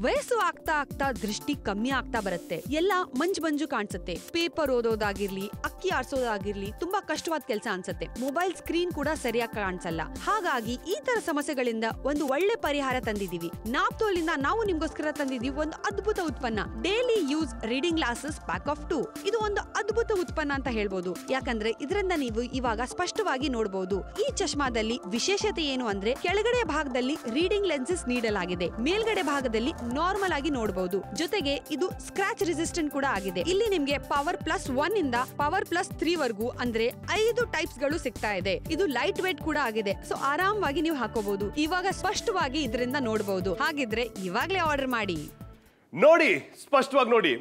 ವಯಸ್ಸು ಆಗ್ತಾ ಆಗ್ತಾ ದೃಷ್ಟಿ ಕಮ್ಮಿ ಆಗ್ತಾ ಬರುತ್ತೆ, ಎಲ್ಲ ಮಂಜು ಕಾಣಿಸುತ್ತೆ. ಪೇಪರ್ ಓದೋದಾಗಿರ್ಲಿ, ಅಕ್ಕಿ ಆರ್ಸೋದಾಗಿರ್ಲಿ ತುಂಬಾ ಕಷ್ಟವಾದ ಕೆಲಸ ಅನ್ಸುತ್ತೆ. ಮೊಬೈಲ್ ಸ್ಕ್ರೀನ್ ಕೂಡ ಸರಿಯಾಗಿ ಕಾಣಿಸಲ್ಲ. ಹಾಗಾಗಿ ಈ ತರ ಸಮಸ್ಯೆಗಳಿಂದ ಒಂದು ಒಳ್ಳೆ ಪರಿಹಾರ ತಂದಿದೀವಿ. ನಾಪ್ತೋಲಿಂದ ನಾವು ನಿಮ್ಗೋಸ್ಕರ ತಂದಿದೀವಿ ಒಂದು ಅದ್ಭುತ ಉತ್ಪನ್ನ, daily use reading glasses pack of 2. ಇದು ಒಂದು ಅದ್ಭುತ ಉತ್ಪನ್ನ ಅಂತ ಹೇಳ್ಬೋದು. ಯಾಕಂದ್ರೆ ಇದರಿಂದ ನೀವು ಇವಾಗ ಸ್ಪಷ್ಟವಾಗಿ ನೋಡಬಹುದು. ಈ ಚಶ್ಮಾದಲ್ಲಿ ವಿಶೇಷತೆ ಏನು ಅಂದ್ರೆ ಕೆಳಗಡೆ ಭಾಗದಲ್ಲಿ ರೀಡಿಂಗ್ ಲೆನ್ಸಸ್ ನೀಡಲಾಗಿದೆ, ಮೇಲ್ಗಡೆ ಭಾಗದಲ್ಲಿ ನಾರ್ಮಲ್ ಆಗಿ ನೋಡಬಹುದು. ಜೊತೆಗೆ ಇದು ಸ್ಕ್ರಾಚ್ ರೆಸಿಸ್ಟೆಂಟ್ ಕೂಡ ಆಗಿದೆ. ಇಲ್ಲಿ ನಿಮ್ಗೆ ಪವರ್ +1 ಇಂದ ಪವರ್ +3 ವರೆಗೂ ಅಂದ್ರೆ 5 ಟೈಪ್ಸ್ ಗಳು ಸಿಗ್ತಾ ಇದೆ. ಇದು ಲೈಟ್ ವೇಟ್ ಕೂಡ ಆಗಿದೆ, ಸೊ ಆರಾಮವಾಗಿ ನೀವು ಹಾಕೋಬಹುದು. ಇವಾಗ ಸ್ಪಷ್ಟವಾಗಿ ಇದರಿಂದ ನೋಡಬಹುದು. ಹಾಗಿದ್ರೆ ಇವಾಗ್ಲೇ ಆರ್ಡರ್ ಮಾಡಿ. ನೋಡಿ, ಸ್ಪಷ್ಟವಾಗಿ ನೋಡಿ,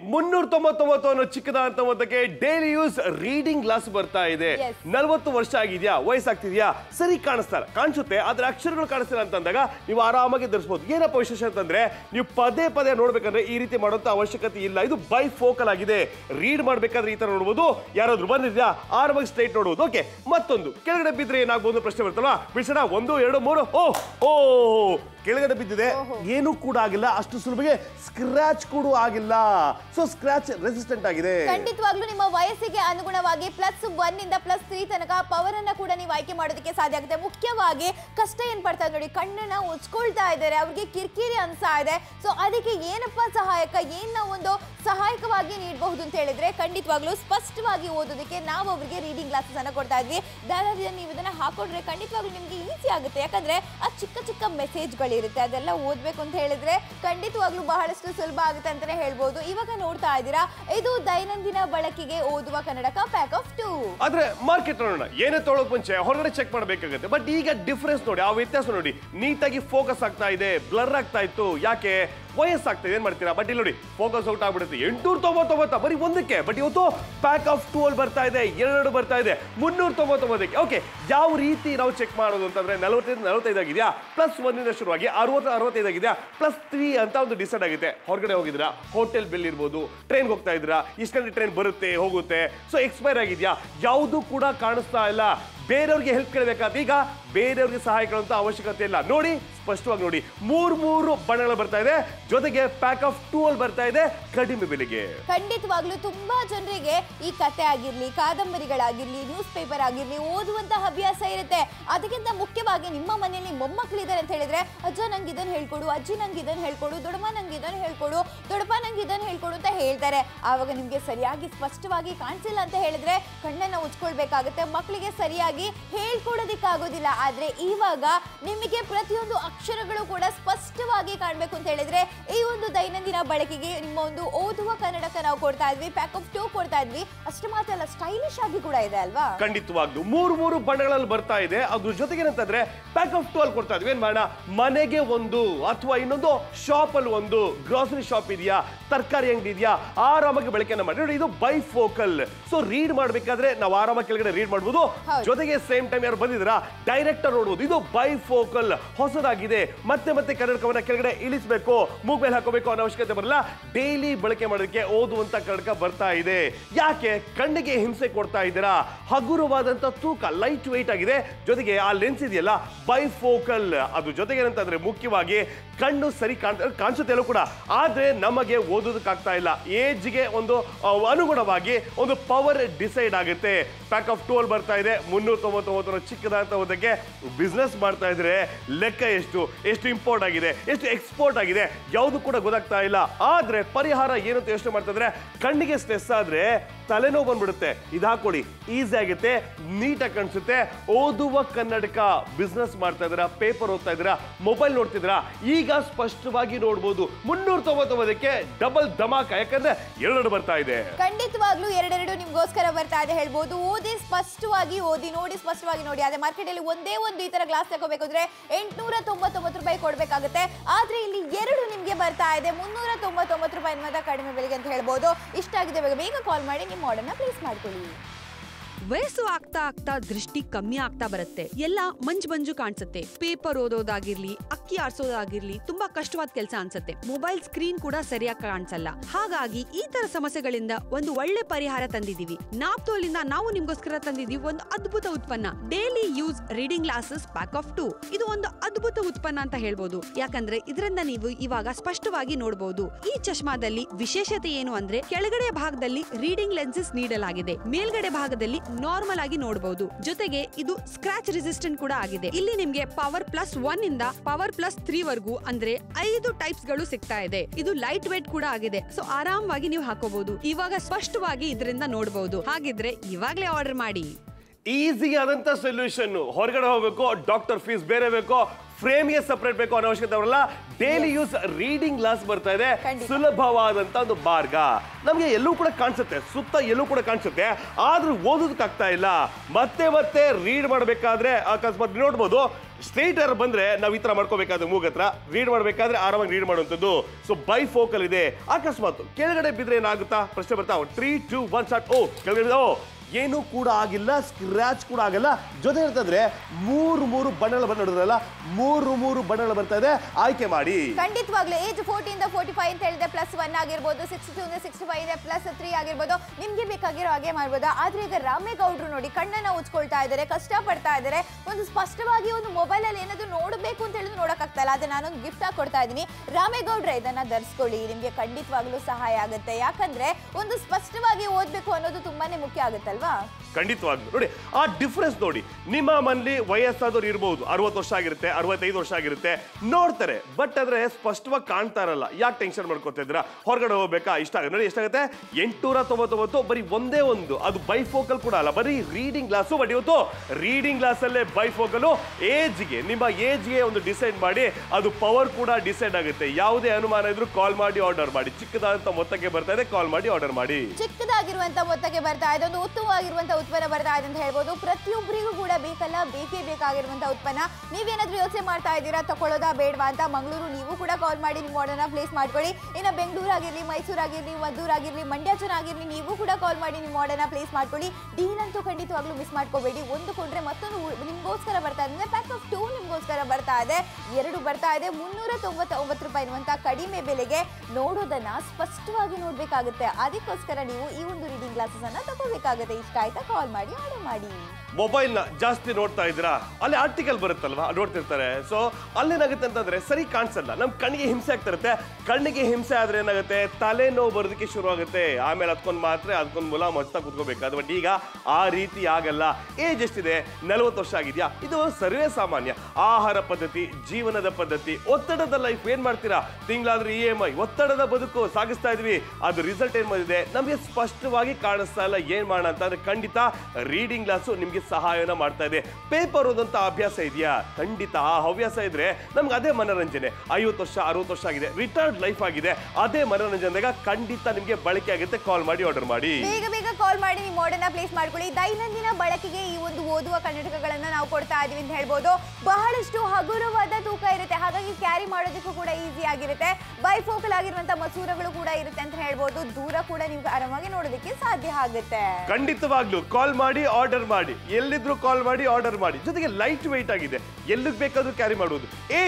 399 ಅನ್ನೋ ಚಿಕ್ಕದಾದಂತ ಮೊತ್ತಕ್ಕೆ ಡೈಲಿ ಯೂಸ್ ರೀಡಿಂಗ್ ಗ್ಲಾಸ್ ಬರ್ತಾ ಇದೆ. 40 ವರ್ಷ ಆಗಿದ್ಯಾ, ವಯಸ್ಸಾಗ್ತಿದ್ಯಾ, ಸರಿ ಕಾಣಿಸುತ್ತೆ, ಆದ್ರೆ ಅಕ್ಷರಗಳು ಕಾಣಿಸ್ತಿಲ್ಲ ಅಂತಂದಾಗ ನೀವು ಆರಾಮಾಗಿ ಧರಿಸಬಹುದು. ಏನಪ್ಪ ವಿಶೇಷ ಅಂತಂದ್ರೆ ನೀವು ಪದೇ ಪದೇ ನೋಡ್ಬೇಕಂದ್ರೆ ಈ ರೀತಿ ಮಾಡುವಂತ ಅವಶ್ಯಕತೆ ಇಲ್ಲ. ಇದು ಬೈ ಫೋಕಲ್ ಆಗಿದೆ. ರೀಡ್ ಮಾಡ್ಬೇಕಾದ್ರೆ ಈ ತರ ನೋಡಬಹುದು. ಯಾರಾದ್ರೂ ಬಂದಿದ್ಯಾ, ಆರಾಮಾಗಿ ಸ್ಟ್ರೈಟ್ ನೋಡಬಹುದು. ಓಕೆ, ಮತ್ತೊಂದು ಕೆಳಗಡೆ ಬಿದ್ರೆ ಏನಾಗಬಹುದು ಪ್ರಶ್ನೆ ಬರ್ತಲ್ಲ, ಬಿಡಿಸೋಣ. 1 2 3. ಓ ಕೆಳಗಡೆ ಬಿದ್ದಿದೆ, ಏನು ಕೂಡ ಆಗಿಲ್ಲ, ಅಷ್ಟು ಸುಲಭಗೆ ಸ್ಕ್ರಾಚ್ ಕೂಡ ಆಗಿಲ್ಲ. ಸೊ ಸ್ಕ್ರಾಚ್ ರೆಸಿಸ್ಟೆಂಟ್ ಆಗಿದೆ. ಖಂಡಿತವಾಗ್ಲೂ ನಿಮ್ಮ ವಯಸ್ಸಿಗೆ ಅನುಗುಣವಾಗಿ +1 ಇಂದ +3 ತನಕ ಪವರ್ ಅನ್ನ ಕೂಡ ನೀವು ಆಯ್ಕೆ ಮಾಡೋದಕ್ಕೆ ಸಾಧ್ಯ ಆಗುತ್ತೆ. ಮುಖ್ಯವಾಗಿ ಕಷ್ಟ ಏನ್ ಪಡ್ತಾ ನೋಡಿ, ಕಣ್ಣನ್ನ ಉಜ್ಕೊಳ್ತಾ ಇದ್ದಾರೆ, ಅವ್ರಿಗೆ ಕಿರಿಕಿರಿ ಅನ್ಸ್ತಾ ಇದೆ. ಸೊ ಅದಕ್ಕೆ ಏನಪ್ಪ ಸಹಾಯಕ, ಏನ್ ನಾವು ಒಂದು ಸಹಾಯಕವಾಗಿ ನೀಡಬಹುದು ಅಂತ ಹೇಳಿದ್ರೆ ಖಂಡಿತವಾಗ್ಲೂ ಸ್ಪಷ್ಟವಾಗಿ ಓದೋದಕ್ಕೆ ನಾವು ಅವರಿಗೆ ರೀಡಿಂಗ್ ಗ್ಲಾಸಸ್ ಅನ್ನ ಕೊಡ್ತಾ ಇದ್ವಿ. ನೀವು ಇದನ್ನ ಹಾಕೊಂಡ್ರೆ ಖಂಡಿತವಾಗ್ಲೂ ನಿಮ್ಗೆ ಈಸಿ ಆಗುತ್ತೆ. ಯಾಕಂದ್ರೆ ಆ ಚಿಕ್ಕ ಮೆಸೇಜ್ಗಳಿರುತ್ತೆ, ಅದೆಲ್ಲ ಓದ್ಬೇಕು ಅಂತ ಹೇಳಿದ್ರೆ ಖಂಡಿತವಾಗ್ಲೂ ಬಹಳಷ್ಟು ಸುಲಭ ಆಗುತ್ತೆ ಅಂತಾನೆ ಹೇಳ್ಬೋದು. ಇವಾಗ ನೋಡ್ತಾ ಇದ್ದೀರಾ, ಇದು ದೈನಂದಿನ ಬಳಕೆಗೆ ಓದುವ ಕನ್ನಡಕ ಪ್ಯಾಕ್ ಆಫ್ 2. ಆದ್ರೆ ಮಾರ್ಕೆಟ್ ನೋಡೋಣ, ಏನೇ ತೊಗೊಳಕ್ ಮುಂಚೆ ಹೊರಗಡೆ ಚೆಕ್ ಮಾಡಬೇಕಾಗುತ್ತೆ. ಬಟ್ ಈಗ ಡಿಫರೆನ್ಸ್ ನೋಡಿ, ಆ ವ್ಯತ್ಯಾಸ ನೋಡಿ, ನೀಟಾಗಿ ಫೋಕಸ್ ಆಗ್ತಾ ಇದೆ. ಬ್ಲರ್ ಆಗ್ತಾ ಇತ್ತು, ಯಾಕೆ? ವಯಸ್ಸಾಗ್ತದೆ, ಏನ್ ಮಾಡ್ತೀರಾ? ಬಟ್ ಇಲ್ಲಿ ನೋಡಿ, ಫೋಕಸ್ ಔಟ್ ಆಗ್ಬಿಡುತ್ತೆ. 899 ಬರೀ ಒಂದಕ್ಕೆ. ಬಟ್ ಇವತ್ತು ಪ್ಯಾಕ್ ಆಫ್ 2 ಅಲ್ಲಿ ಬರ್ತಾ ಇದೆ, 2 ಬರ್ತಾ ಇದೆ 399ಕ್ಕೆ. ಓಕೆ, ಯಾವ ರೀತಿ ನಾವು ಚೆಕ್ ಮಾಡೋದು ಅಂತಂದ್ರೆ 45 ಆಗಿದೆಯಾ, +1 ಇಂದ ಶುರುವಾಗಿ 65 ಆಗಿದೆಯಾ, +3 ಅಂತ ಒಂದು ಡಿಸೈಡ್ ಆಗುತ್ತೆ. ಹೊರಗಡೆ ಹೋಗಿದ್ರಾ, ಹೋಟೆಲ್ ಬಿಲ್ ಇರ್ಬೋದು, ಟ್ರೈನ್ಗೆ ಹೋಗ್ತಾ ಇದ್ರಾ, ಇಷ್ಟಲ್ಲಿ ಟ್ರೈನ್ ಬರುತ್ತೆ ಹೋಗುತ್ತೆ, ಸೊ ಎಕ್ಸ್ಪೈರ್ ಆಗಿದೆಯಾ, ಯಾವುದು ಕೂಡ ಕಾಣಿಸ್ತಾ ಇಲ್ಲ. ಬೇರೆಯವ್ರಿಗೆ ಹೆಲ್ಪ್ ಕೇಳಬೇಕಾದ, ಈಗ ಬೇರೆಯವ್ರಿಗೆ ಸಹಾಯ ಕೇಳುವಂತ ಅವಶ್ಯಕತೆ ಇಲ್ಲ. ನೋಡಿ, ಸ್ಪಷ್ಟವಾಗಿ ನೋಡಿ, 3 ಬಣ್ಣಗಳು ಬರ್ತಾ ಇದೆ. ಜೊತೆಗೆ ಪ್ಯಾಕ್ ಆಫ್ 2 ಅಲ್ಲಿ ಬರ್ತಾ ಇದೆ, ಕಡಿಮೆ ಬೆಲೆಗೆ. ಖಂಡಿತವಾಗ್ಲೂ ತುಂಬಾ ಜನರಿಗೆ ಈ ಕತೆ ಆಗಿರ್ಲಿ, ಕಾದಂಬರಿಗಳಾಗಿರ್ಲಿ, ನ್ಯೂಸ್ ಪೇಪರ್ ಆಗಿರ್ಲಿ ಓದುವಂತಹ ಹವ್ಯಾಸ ಇರುತ್ತೆ. ಅದಕ್ಕಿಂತ ಮುಖ್ಯವಾಗಿ ನಿಮ್ಮ ಮನೆಯಲ್ಲಿ ಮೊಮ್ಮಕ್ಕಳಿದ್ದಾರೆ ಅಂತ ಹೇಳಿದ್ರೆ, ಅಜ್ಜ ನಂಗೆ ಇದನ್ನ ಹೇಳ್ಕೊಡು, ಅಜ್ಜಿ ನಂಗೆ ಇದನ್ನ ಹೇಳ್ಕೊಡು, ದೊಡ್ಡಮ್ಮ ನಂಗೆ ಇದನ್ನ ಹೇಳ್ಕೊಡು, ದೊಡ್ಡಪ್ಪ ನಂಗೆ ಇದನ್ನ ಹೇಳ್ಕೊಡು ಅಂತ ಹೇಳ್ತಾರೆ. ಆವಾಗ ನಿಮ್ಗೆ ಸರಿಯಾಗಿ ಸ್ಪಷ್ಟವಾಗಿ ಕಾಣಿಸಿಲ್ಲ ಅಂತ ಹೇಳಿದ್ರೆ ಕಣ್ಣನ್ನ ಉಜ್ಕೊಳ್ಬೇಕಾಗುತ್ತೆ. ಮಕ್ಕಳಿಗೆ ಸರಿಯಾಗಿ ಹೇಳ್ಕೊಡೋದಿಕ್ಕಾಗೋದಿಲ್ಲ. ಆದ್ರೆ ಇವಾಗ ನಿಮಗೆ ಪ್ರತಿಯೊಂದು ಅಕ್ಷರಗಳು ಕೂಡ ಸ್ಪಷ್ಟವಾಗಿ ಕಾಣಬೇಕು ಅಂತ ಹೇಳಿದ್ರೆ ಈ ಒಂದು ದೈನಂದಿನ ಬಳಕೆಗೆ ನಿಮ್ಮ ಒಂದು ಓದುವ ಕನ್ನಡಕ ನಾವು ಕೊಡ್ತಾ ಇದ್ವಿ, ಪ್ಯಾಕ್ ಆಫ್ 2 ಕೊಡ್ತಾ ಇದ್ವಿ. ಅಷ್ಟು ಮಾತ್ರ ಅಲ್ಲ, ಸ್ಟೈಲಿಶ್ ಆಗಿ ಕೂಡ ಇದೆ ಅಲ್ವಾ? ಖಂಡಿತವಾಗ್ಲು 3 ಬಣ್ಣಗಳಲ್ಲಿ ಬರ್ತಾ ಇದೆ. ಅದ್ರ ಜೊತೆಗೆ ಏನಂತಂದ್ರೆ ಪ್ಯಾಕ್ ಆಫ್ 2 ಅಲ್ಲಿ ಕೊಡ್ತಾ ಇದ್ವಿ. ಏನ್ ಮಾಡೋಣ, ಮನೆಗೆ ಒಂದು ಅಥವಾ ಇನ್ನೊಂದು ಶಾಪ್ ಅಲ್ಲಿ ಒಂದು, ಗ್ರಾಸರಿ ಶಾಪ್ ಇದೆಯಾ, ತರಕಾರಿ ಅಂಗಡಿ ಇದೆಯಾ, ಆರಾಮಾಗಿ ಬಳಕೆಯನ್ನ ಮಾಡಿ. ನೋಡಿ, ಇದು ಬೈ ಫೋಕಲ್. ಸೊ ರೀಡ್ ಮಾಡ್ಬೇಕಾದ್ರೆ ನಾವು ಆರಾಮಾಗಿ ಕೆಳಗಡೆ ರೀಡ್ ಮಾಡಬಹುದು. ಜೊತೆಗೆ ಸೇಮ್ ಟೈಮ್ ಯಾರು ಬಂದಿದ್ರಾ, ಡೈರೆಕ್ಟ್ ನೋಡಬಹುದು. ಇದು ಬೈ ಫೋಕಲ್, ಹೊಸದಾಗಿದೆ. ಮತ್ತೆ ಕನ್ನಡಕವನ್ನ ಕೆಳಗಡೆ ಇಳಿಸಬೇಕು, ಮೂಗ್ ಮೇಲೆ ಹಾಕೋಬೇಕು ಅನ್ನೋ ಅವಶ್ಯಕತೆ ಬರಲ್ಲ. ಡೈಲಿ ಬಳಕೆ ಮಾಡೋದಕ್ಕೆ ಓದುವಂತ ಕನ್ನಡಕ ಬರ್ತಾ ಇದೆ. ಯಾಕೆ? ಕಣ್ಣಿಗೆ ಹಿಂಸೆ ಕೊಡ್ತಾ ಇದ್ದೀರಾ? ಹಗುರವಾದಂತ ತೂಕ, ಲೈಟ್ ವೆಯ್ಟ್ ಆಗಿದೆ. ಜೊತೆಗೆ ಆ ಲೆನ್ಸ್ ಇದೆಯಲ್ಲ, ಬೈ ಫೋಕಲ್. ಅದು ಜೊತೆಗೆ ಏನಂತಂದ್ರೆ ಮುಖ್ಯವಾಗಿ ಕಣ್ಣು ಸರಿ ಕಾಣಿಸುತ್ತೆ ಎಲ್ಲೂ ಕೂಡ, ಆದ್ರೆ ನಮಗೆ ಓದೋದಕ್ಕಾಗ್ತಾ ಇಲ್ಲ. ಏಜ್ಗೆ ಒಂದು ಅನುಗುಣವಾಗಿ ಒಂದು ಪವರ್ ಡಿಸೈಡ್ ಆಗುತ್ತೆ. ಪ್ಯಾಕ್ ಆಫ್ 2 ಅಲ್ಲಿ ಬರ್ತಾ ಇದೆ, 399 ಚಿಕ್ಕದಂತ ಓದಕ್ಕೆ. ಬಿಸ್ನೆಸ್ ಮಾಡ್ತಾ ಇದ್ರೆ ಲೆಕ್ಕ ಎಷ್ಟು ಇಂಪೋರ್ಟ್ ಆಗಿದೆ, ಎಷ್ಟು ಎಕ್ಸ್ಪೋರ್ಟ್ ಆಗಿದೆ, ಯಾವುದು ಕೂಡ ಗೊತ್ತಾಗ್ತಾ ಇಲ್ಲ. ಆದ್ರೆ ಪರಿಹಾರ ಏನು ಅಂತ ಯೋಚನೆ ಮಾಡ್ತಾ ಇದ್ರೆ, ಕಣ್ಣಿಗೆ ಸ್ಟ್ರೆಸ್ ಆದ್ರೆ ತಲೆನೋವು ಬಂದ್ಬಿಡುತ್ತೆ, ಇದು ಹಾಕೊಳ್ಳಿ, ಈಸಿ ಆಗುತ್ತೆ, ನೀಟಾಗಿ ಕಾಣಿಸುತ್ತೆ. ಓದುವ ಕನ್ನಡಕ. ಬಿಸ್ನೆಸ್ ಮಾಡ್ತಾ ಇದ್ದೀರಾ, ಪೇಪರ್ ಓದ್ತಾ ಇದ್ದೀರಾ, ಮೊಬೈಲ್ ನೋಡ್ತಿದ್ದೀರಾ, ಈಗ ಸ್ಪಷ್ಟವಾಗಿ ನೋಡಬಹುದು. 399ಕ್ಕೆ ಡಬಲ್ ಧಮಾಕ, ಯಾಕಂದ್ರೆ 2 ಬರ್ತಾ ಇದೆ. ಖಂಡಿತವಾಗ್ಲೂ 2 ನಿಮ್ಗೋಸ್ಕರ ಬರ್ತಾ ಇದೆ ಹೇಳ್ಬೋದು. ಓದಿ ಸ್ಪಷ್ಟವಾಗಿ ಓದಿ, ನೋಡಿ ಸ್ಪಷ್ಟವಾಗಿ ನೋಡಿ. ಅದೇ ಮಾರ್ಕೆಟ್ ಅಲ್ಲಿ ಒಂದೇ ಒಂದು ಈ ತರ ಗ್ಲಾಸ್ ತಗೋಬೇಕು ಅಂದ್ರೆ 899 ರೂಪಾಯಿ ಕೊಡ್ಬೇಕಾಗುತ್ತೆ. ಆದ್ರೆ ಇಲ್ಲಿ 2 ನಿಮ್ಗೆ ಬರ್ತಾ ಇದೆ 399 ರೂಪಾಯಿ ಕಡಿಮೆ ಬೆಲೆಗೆ ಅಂತ ಹೇಳ್ಬೋದು. ಇಷ್ಟ ಆಗಿದೆ ಬೇಗ ಕಾಲ್ ಮಾಡಿ ನಿಮ್ಮ ಆರ್ಡರ್ನ ಪ್ಲೇಸ್ ಮಾಡ್ಕೊಳ್ಳಿ. ವಯಸ್ಸು ಆಗ್ತಾ ಆಗ್ತಾ ದೃಷ್ಟಿ ಕಮ್ಮಿ ಆಗ್ತಾ ಬರುತ್ತೆ. ಎಲ್ಲ ಮಂಜು ಕಾಣಿಸುತ್ತೆ. ಪೇಪರ್ ಓದೋದಾಗಿರ್ಲಿ, ಅಕ್ಕಿ ಆರ್ಸೋದಾಗಿರ್ಲಿ ತುಂಬಾ ಕಷ್ಟವಾದ ಕೆಲಸ ಅನ್ಸುತ್ತೆ. ಮೊಬೈಲ್ ಸ್ಕ್ರೀನ್ ಕೂಡ ಸರಿಯಾಗಿ ಕಾಣಿಸಲ್ಲ. ಹಾಗಾಗಿ ಈ ತರ ಸಮಸ್ಯೆಗಳಿಂದ ಒಂದು ಒಳ್ಳೆ ಪರಿಹಾರ ತಂದಿದೀವಿ. ನಾಪ್ತೋಲಿಂದ ನಾವು ನಿಮ್ಗೋಸ್ಕರ ತಂದಿದೀವಿ ಒಂದು ಅದ್ಭುತ ಉತ್ಪನ್ನ, daily use reading glasses pack of 2. ಇದು ಒಂದು ಅದ್ಭುತ ಉತ್ಪನ್ನ ಅಂತ ಹೇಳ್ಬೋದು. ಯಾಕಂದ್ರೆ ಇದರಿಂದ ನೀವು ಇವಾಗ ಸ್ಪಷ್ಟವಾಗಿ ನೋಡಬಹುದು. ಈ ಚಶ್ಮಾದಲ್ಲಿ ವಿಶೇಷತೆ ಏನು ಅಂದ್ರೆ ಕೆಳಗಡೆ ಭಾಗದಲ್ಲಿ ರೀಡಿಂಗ್ ಲೆನ್ಸಸ್ ನೀಡಲಾಗಿದೆ, ಮೇಲ್ಗಡೆ ಭಾಗದಲ್ಲಿ ನಾರ್ಮಲ್ ಆಗಿ ನೋಡಬಹುದು. ಜೊತೆಗೆ ಇದು ಸ್ಕ್ರಾಚ್ ರೆಸಿಸ್ಟೆಂಟ್ ಕೂಡ ಆಗಿದೆ. ಇಲ್ಲಿ ನಿಮ್ಗೆ ಪವರ್ +1 ಇಂದ ಪವರ್ +3 ವರೆಗೂ ಅಂದ್ರೆ 5 ಟೈಪ್ಸ್ ಗಳು ಸಿಗ್ತಾ ಇದೆ. ಇದು ಲೈಟ್ ವೇಟ್ ಕೂಡ ಆಗಿದೆ. ಸೊ ಆರಾಮವಾಗಿ ನೀವು ಹಾಕೋಬಹುದು. ಇವಾಗ ಸ್ಪಷ್ಟವಾಗಿ ಇದರಿಂದ ನೋಡಬಹುದು. ಹಾಗಿದ್ರೆ ಇವಾಗ್ಲೇ ಆರ್ಡರ್ ಮಾಡಿ. ಈಸಿ ಆದಂತ ಸೊಲ್ಯೂಷನ್. ಹೊರಗಡೆ ಹೋಗ್ಬೇಕು, ಡಾಕ್ಟರ್ ಫೀಸ್ ಬೇರೆ ಬೇಕು, ಫ್ರೇಮ್ಗೆ ಸಪರೇಟ್ ಬೇಕು ಅನ್ನೋ ಅವಶ್ಯಕತೆ ಅವರಲ್ಲ. ಡೈಲಿ ಯೂಸ್ ರೀಡಿಂಗ್ ಗ್ಲಾಸ್ ಬರ್ತಾ ಇದೆ. ಸುಲಭವಾದಂತ ಒಂದು ಮಾರ್ಗ. ನಮ್ಗೆ ಎಲ್ಲೂ ಕೂಡ ಕಾಣಿಸುತ್ತೆ, ಸುತ್ತ ಎಲ್ಲೂ ಕೂಡ ಕಾಣಿಸುತ್ತೆ, ಆದ್ರೂ ಓದೋದಕ್ಕಾಗ್ತಾ ಇಲ್ಲ. ಮತ್ತೆ ರೀಡ್ ಮಾಡಬೇಕಾದ್ರೆ ಅಕಸ್ಮಾತ್ ನೋಡ್ಬೋದು, ಸ್ಟ್ರೈಟ್ ಏರ್ ಬಂದ್ರೆ ನಾವು ಈ ತರ ಮಾಡ್ಕೋಬೇಕಾದ್ರೆ ಮೂಗತ್ರ ರೀಡ್ ಮಾಡಬೇಕಾದ್ರೆ ಆರಾಮಾಗಿ ರೀಡ್ ಮಾಡುವಂಥದ್ದು. ಸೊ ಬೈ ಫೋಕಲ್ ಇದೆ. ಅಕಸ್ಮಾತ್ ಕೆಳಗಡೆ ಬಿದ್ರೆ ಏನಾಗುತ್ತಾ ಪ್ರಶ್ನೆ ಬರ್ತಾವ. 3, 2, 1 ಸ್ಟಾರ್ಟ್. ಕೆಳಗಡೆ ಏನು ಕೂಡ ಆಗಿಲ್ಲ, ಸ್ಕ್ರಾಚ್ ಕೂಡ ಆಗಲ್ಲ. ಜೊತೆ ಇರ್ತಂದ್ರೆ ಮೂರು ಬಣ್ಣಗಳು ನೋಡಿದ್ರಲ್ಲ, ಮೂರು ಬಣ್ಣಗಳು ಬರ್ತಾ ಇದೆ. ಆಯ್ಕೆ ಮಾಡಿ. ಖಂಡಿತವಾಗ್ಲೂ ಏಜ್ 40 ಇಂದ 45 ಅಂತ ಹೇಳಿದ್ರೆ +1 ಆಗಿರ್ಬೋದು, 62 ಇಂದ 65 ಇದೆ +3 ಆಗಿರ್ಬೋದು. ನಿಮ್ಗೆ ಬೇಕಾಗಿರೋ ಹಾಗೆ ಮಾಡ್ಬೋದು. ಆದ್ರೆ ಈಗ ರಾಮೇಗೌಡರು ನೋಡಿ ಕಣ್ಣನ್ನ ಉಜ್ಕೊಳ್ತಾ ಇದ್ದಾರೆ, ಕಷ್ಟ ಪಡ್ತಾ ಇದ್ದಾರೆ. ಒಂದು ಸ್ಪಷ್ಟವಾಗಿ ಒಂದು ಮೊಬೈಲ್ ಅಲ್ಲಿ ಏನಾದ್ರು ನೋಡಬೇಕು ಅಂತ ಹೇಳಿದ್ರೆ ನೋಡಕ್ಕಾಗ್ತಾ ಇಲ್ಲ. ಅದೇ ನಾನೊಂದು ಗಿಫ್ಟ್ ಆಗಿ ಕೊಡ್ತಾ ಇದ್ದೀನಿ. ರಾಮೇಗೌಡ್ರೆ ಇದನ್ನ ಧರಿಸ್ಕೊಳ್ಳಿ, ನಿಮ್ಗೆ ಖಂಡಿತವಾಗ್ಲೂ ಸಹಾಯ ಆಗುತ್ತೆ. ಯಾಕಂದ್ರೆ ಒಂದು ಸ್ಪಷ್ಟವಾಗಿ ಓದ್ಬೇಕು ಅನ್ನೋದು ತುಂಬಾನೇ ಮುಖ್ಯ ಆಗುತ್ತಲ್ವಾ. ಖಂಡಿತವಾಗ್ಲು ನೋಡಿ ಆ ಡಿಫರೆನ್ಸ್ ನೋಡಿ. ನಿಮ್ಮ ಮನೇಲಿ ವಯಸ್ಸಾದವ್ರು ಇರಬಹುದು, 60 ವರ್ಷ ಆಗಿರುತ್ತೆ, 65 ವರ್ಷ ಆಗಿರುತ್ತೆ, ನೋಡ್ತಾರೆ. ಬಟ್ ಆದ್ರೆ ಸ್ಪಷ್ಟವಾಗಿ ಕಾಣ್ತಾ ಇರಲ್ಲ. ಯಾಕೆ ಟೆನ್ಷನ್ ಮಾಡ್ಕೊತಾ ಇದ್ರ? ಹೊರಗಡೆ ಹೋಗ್ಬೇಕಾ? ಇಷ್ಟ ಆಗುತ್ತೆ ನೋಡಿ. ಎಷ್ಟಾಗುತ್ತೆ? 899. ಬರೀ ಒಂದೇ ಒಂದು. ಅದು ಬೈಫೋಕಲ್ ಕೂಡ ಅಲ್ಲ, ಬರೀ ರೀಡಿಂಗ್ ಗ್ಲಾಸು. ಬಟ್ ಇವತ್ತು ರೀಡಿಂಗ್ ಗ್ಲಾಸ್ ಅಲ್ಲೇ ಬೈಫೋಕಲ್. ಏಜ್ಗೆ, ನಿಮ್ಮ ಏಜ್ಗೆ ಒಂದು ಡಿಸೈಡ್ ಮಾಡಿ, ಅದು ಪವರ್ ಕೂಡ ಡಿಸೈಡ್ ಆಗುತ್ತೆ. ಯಾವುದೇ ಅನುಮಾನ ಇದ್ರೂ ಕಾಲ್ ಮಾಡಿ ಆರ್ಡರ್ ಮಾಡಿ. ಚಿಕ್ಕದಾದಂತ ಮೊತ್ತಕ್ಕೆ ಬರ್ತಾ ಇದೆ, ಕಾಲ್ ಮಾಡಿ ಆರ್ಡರ್ ಮಾಡಿ. ಚಿಕ್ಕದಾಗಿರುವಂತ ಮೊತ್ತಕ್ಕೆ ಬರ್ತಾ ಇದೆ, ಒಂದು ಉತ್ತಮವಾಗಿರುವಂತ ಉತ್ಪನ್ನ ಬರ್ತಾ ಇದೆ ಅಂತ ಹೇಳ್ಬೋದು. ಪ್ರತಿಯೊಬ್ಬರಿಗೂ ಕೂಡ ಬೇಕಲ್ಲ, ಬೇಕೇ ಬೇಕಾಗಿರುವಂತ ಉತ್ಪನ್ನ. ನೀವೇನಾದ್ರೂ ಯೋಚನೆ ಮಾಡ್ತಾ ಇದ್ದೀರಾ ತಗೊಳ್ಳೋದಾ ಬೇಡವಾ ಅಂತ, ಮಂಗಳೂರು ನೀವು ಕೂಡ ಕಾಲ್ ಮಾಡಿ ನಿಮ್ಮ ಆರ್ಡರ್ನ ಪ್ಲೇಸ್ ಮಾಡ್ಕೊಳ್ಳಿ. ಇನ್ನು ಬೆಂಗಳೂರು ಆಗಿರ್ಲಿ, ಮೈಸೂರು ಆಗಿರ್ಲಿ, ಮದ್ದೂರು ಆಗಿರ್ಲಿ, ಮಂಡ್ಯ ಜನ ಆಗಿರ್ಲಿ, ನೀವು ಕೂಡ ಕಾಲ್ ಮಾಡಿ ನಿಮ್ಮ ಆರ್ಡರ್ನ ಪ್ಲೇಸ್ ಮಾಡ್ಕೊಳ್ಳಿ. ಡೀಲ್ ಅಂತೂ ಖಂಡಿತವಾಗ್ಲೂ ಮಿಸ್ ಮಾಡ್ಕೋಬೇಡಿ. ಒಂದು ಕೊಂಡ್ರೆ ಮತ್ತೊಂದು ನಿಮ್ಗೋಸ್ಕರ ಬರ್ತಾ ಇದೆ. ಪ್ಯಾಕ್ ಆಫ್ 2 ನಿಮ್ಗೋಸ್ಕರ ಬರ್ತಾ ಇದೆ. 2 ಬರ್ತಾ ಇದೆ 399 ರೂಪಾಯಿ ಇರುವಂತ ಕಡಿಮೆ ಬೆಲೆಗೆ. ನೋಡೋದನ್ನ ಸ್ಪಷ್ಟವಾಗಿ ನೋಡ್ಬೇಕಾಗುತ್ತೆ. ಅದಕ್ಕೋಸ್ಕರ ನೀವು ಈ ಒಂದು ರೀಡಿಂಗ್ ಗ್ಲಾಸಸ್ ಅನ್ನ ತಗೋಬೇಕಾಗುತ್ತೆ. ಇಷ್ಟ ಆಯ್ತಾ? ಕಾಲ್ ಮಾಡಿ ಆರ್ಡರ್ ಮಾಡಿ. ಮೊಬೈಲ್ ನ ಜಾಸ್ತಿ ನೋಡ್ತಾ ಇದ್ದೀರಾ? ಅಲ್ಲಿ ಆರ್ಟಿಕಲ್ ಬರುತ್ತಲ್ವಾ, ನೋಡ್ತಿರ್ತಾರೆ. ಸೊ ಅಲ್ಲೇನಾಗುತ್ತೆ ಅಂತಂದ್ರೆ ಸರಿ ಕಾಣಿಸಲ್ಲ, ನಮ್ ಕಣ್ಣಿಗೆ ಹಿಂಸೆ ಆಗ್ತಾ ಇರುತ್ತೆ. ಕಣ್ಣಿಗೆ ಹಿಂಸೆ ಆದ್ರೆ ಏನಾಗುತ್ತೆ? ತಲೆ ನೋವು ಬರೋದಕ್ಕೆ ಶುರು ಆಗುತ್ತೆ. ಆಮೇಲೆ ಅದಕ್ಕೊಂದು ಮಾತ್ರೆ, ಅದಕ್ಕೊಂದು ಮುಲ ಮಸ್ತಾ ಕುತ್ಕೋಬೇಕಾದ್ರೆ. ಬಟ್ ಈಗ ಆ ರೀತಿ ಆಗಲ್ಲ. ಏಜ್ ಎಷ್ಟಿದೆ? 40 ವರ್ಷ ಆಗಿದ್ಯಾ? ಇದು ಸರ್ವೇ ಸಾಮಾನ್ಯ. ಆಹಾರ ಪದ್ಧತಿ, ಜೀವನದ ಪದ್ಧತಿ, ಒತ್ತಡದ ಲೈಫ್. ಏನ್ ಮಾಡ್ತೀರಾ? ತಿಂಗಳಾದ್ರೆ EMI, ಒತ್ತಡದ ಬದುಕು ಸಾಗಿಸ್ತಾ ಇದ್ವಿ. ಅದು ರಿಸಲ್ಟ್ ಏನ್ ಬಂದಿದೆ ನಮ್ಗೆ ಸ್ಪಷ್ಟವಾಗಿ ಕಾಣಿಸ್ತಾ ಇಲ್ಲ. ಏನ್ ಮಾಡೋಣ ಅಂತಂದ್ರೆ ಖಂಡಿತ ರೀಡಿಂಗ್ ಗ್ಲಾಸು ನಿಮ್ಗೆ ಸಹಾಯನ ಮಾಡ್ತಾ ಇದೆ. ಪೇಪರ್ ಓದಂತ ಅಭ್ಯಾಸ ಇದೆಯಾ? ಖಂಡಿತ ಆ ಹವ್ಯಾಸ ಇದ್ರೆ ನಮ್ಗೆ ಅದೇ ಮನೋರಂಜನೆ. 50 ವರ್ಷ 60 ವರ್ಷ ಆಗಿದೆ, ರಿಟೈರ್ಡ್ ಲೈಫ್ ಆಗಿದೆ, ಅದೇ ಮನೋರಂಜನೆಗ ಖಂಡಿತ ನಿಮ್ಗೆ ಬಳಕೆ ಆಗುತ್ತೆ. ಕಾಲ್ ಮಾಡಿ ಆರ್ಡರ್ ಮಾಡಿ. ಬೇಗ ಕಾಲ್ ಮಾಡಿ ನಿಮ್ಮ ಆರ್ಡರ್ನ ಪ್ಲೇಸ್ ಮಾಡ್ಕೊಳ್ಳಿ. ದೈನಂದಿನ ಬಳಕೆಗೆ ಈ ಒಂದು ಓದುವ ಕನ್ನಡಕಗಳನ್ನ ನಾವು ಕೊಡ್ತಾ ಇದೀವಿ ಅಂತ ಹೇಳ್ಬೋದು. ಬಹಳಷ್ಟು ಹಗುರವಾದ ತೂಕ ಇರುತ್ತೆ, ಹಾಗಾಗಿ ಕ್ಯಾರಿ ಮಾಡೋದಕ್ಕೂ ಕೂಡ ಈಸಿ ಆಗಿರುತ್ತೆ. ಬೈಫೋಕಲ್ ಆಗಿರುವಂತ ಮಸೂರಗಳು ಕೂಡ ಇರುತ್ತೆ ಅಂತ ಹೇಳ್ಬೋದು. ದೂರ ಕೂಡ ನೀವು ಆರಾಮಾಗಿ ನೋಡೋದಕ್ಕೆ ಸಾಧ್ಯ ಆಗುತ್ತೆ. ಖಂಡಿತವಾಗ್ಲೂ ಕಾಲ್ ಮಾಡಿ ಆರ್ಡರ್ ಮಾಡಿ. ಎಲ್ಲಿದ್ರು ಕಾಲ್ ಮಾಡಿ ಆರ್ಡರ್ ಮಾಡಿ. ಜೊತೆಗೆ ಲೈಟ್ ವೆಯ್ಟ್ ಆಗಿದೆ, ಎಲ್ಲಿಗೆ ಬೇಕಾದ್ರೂ ಕ್ಯಾರಿ ಮಾಡುವುದು.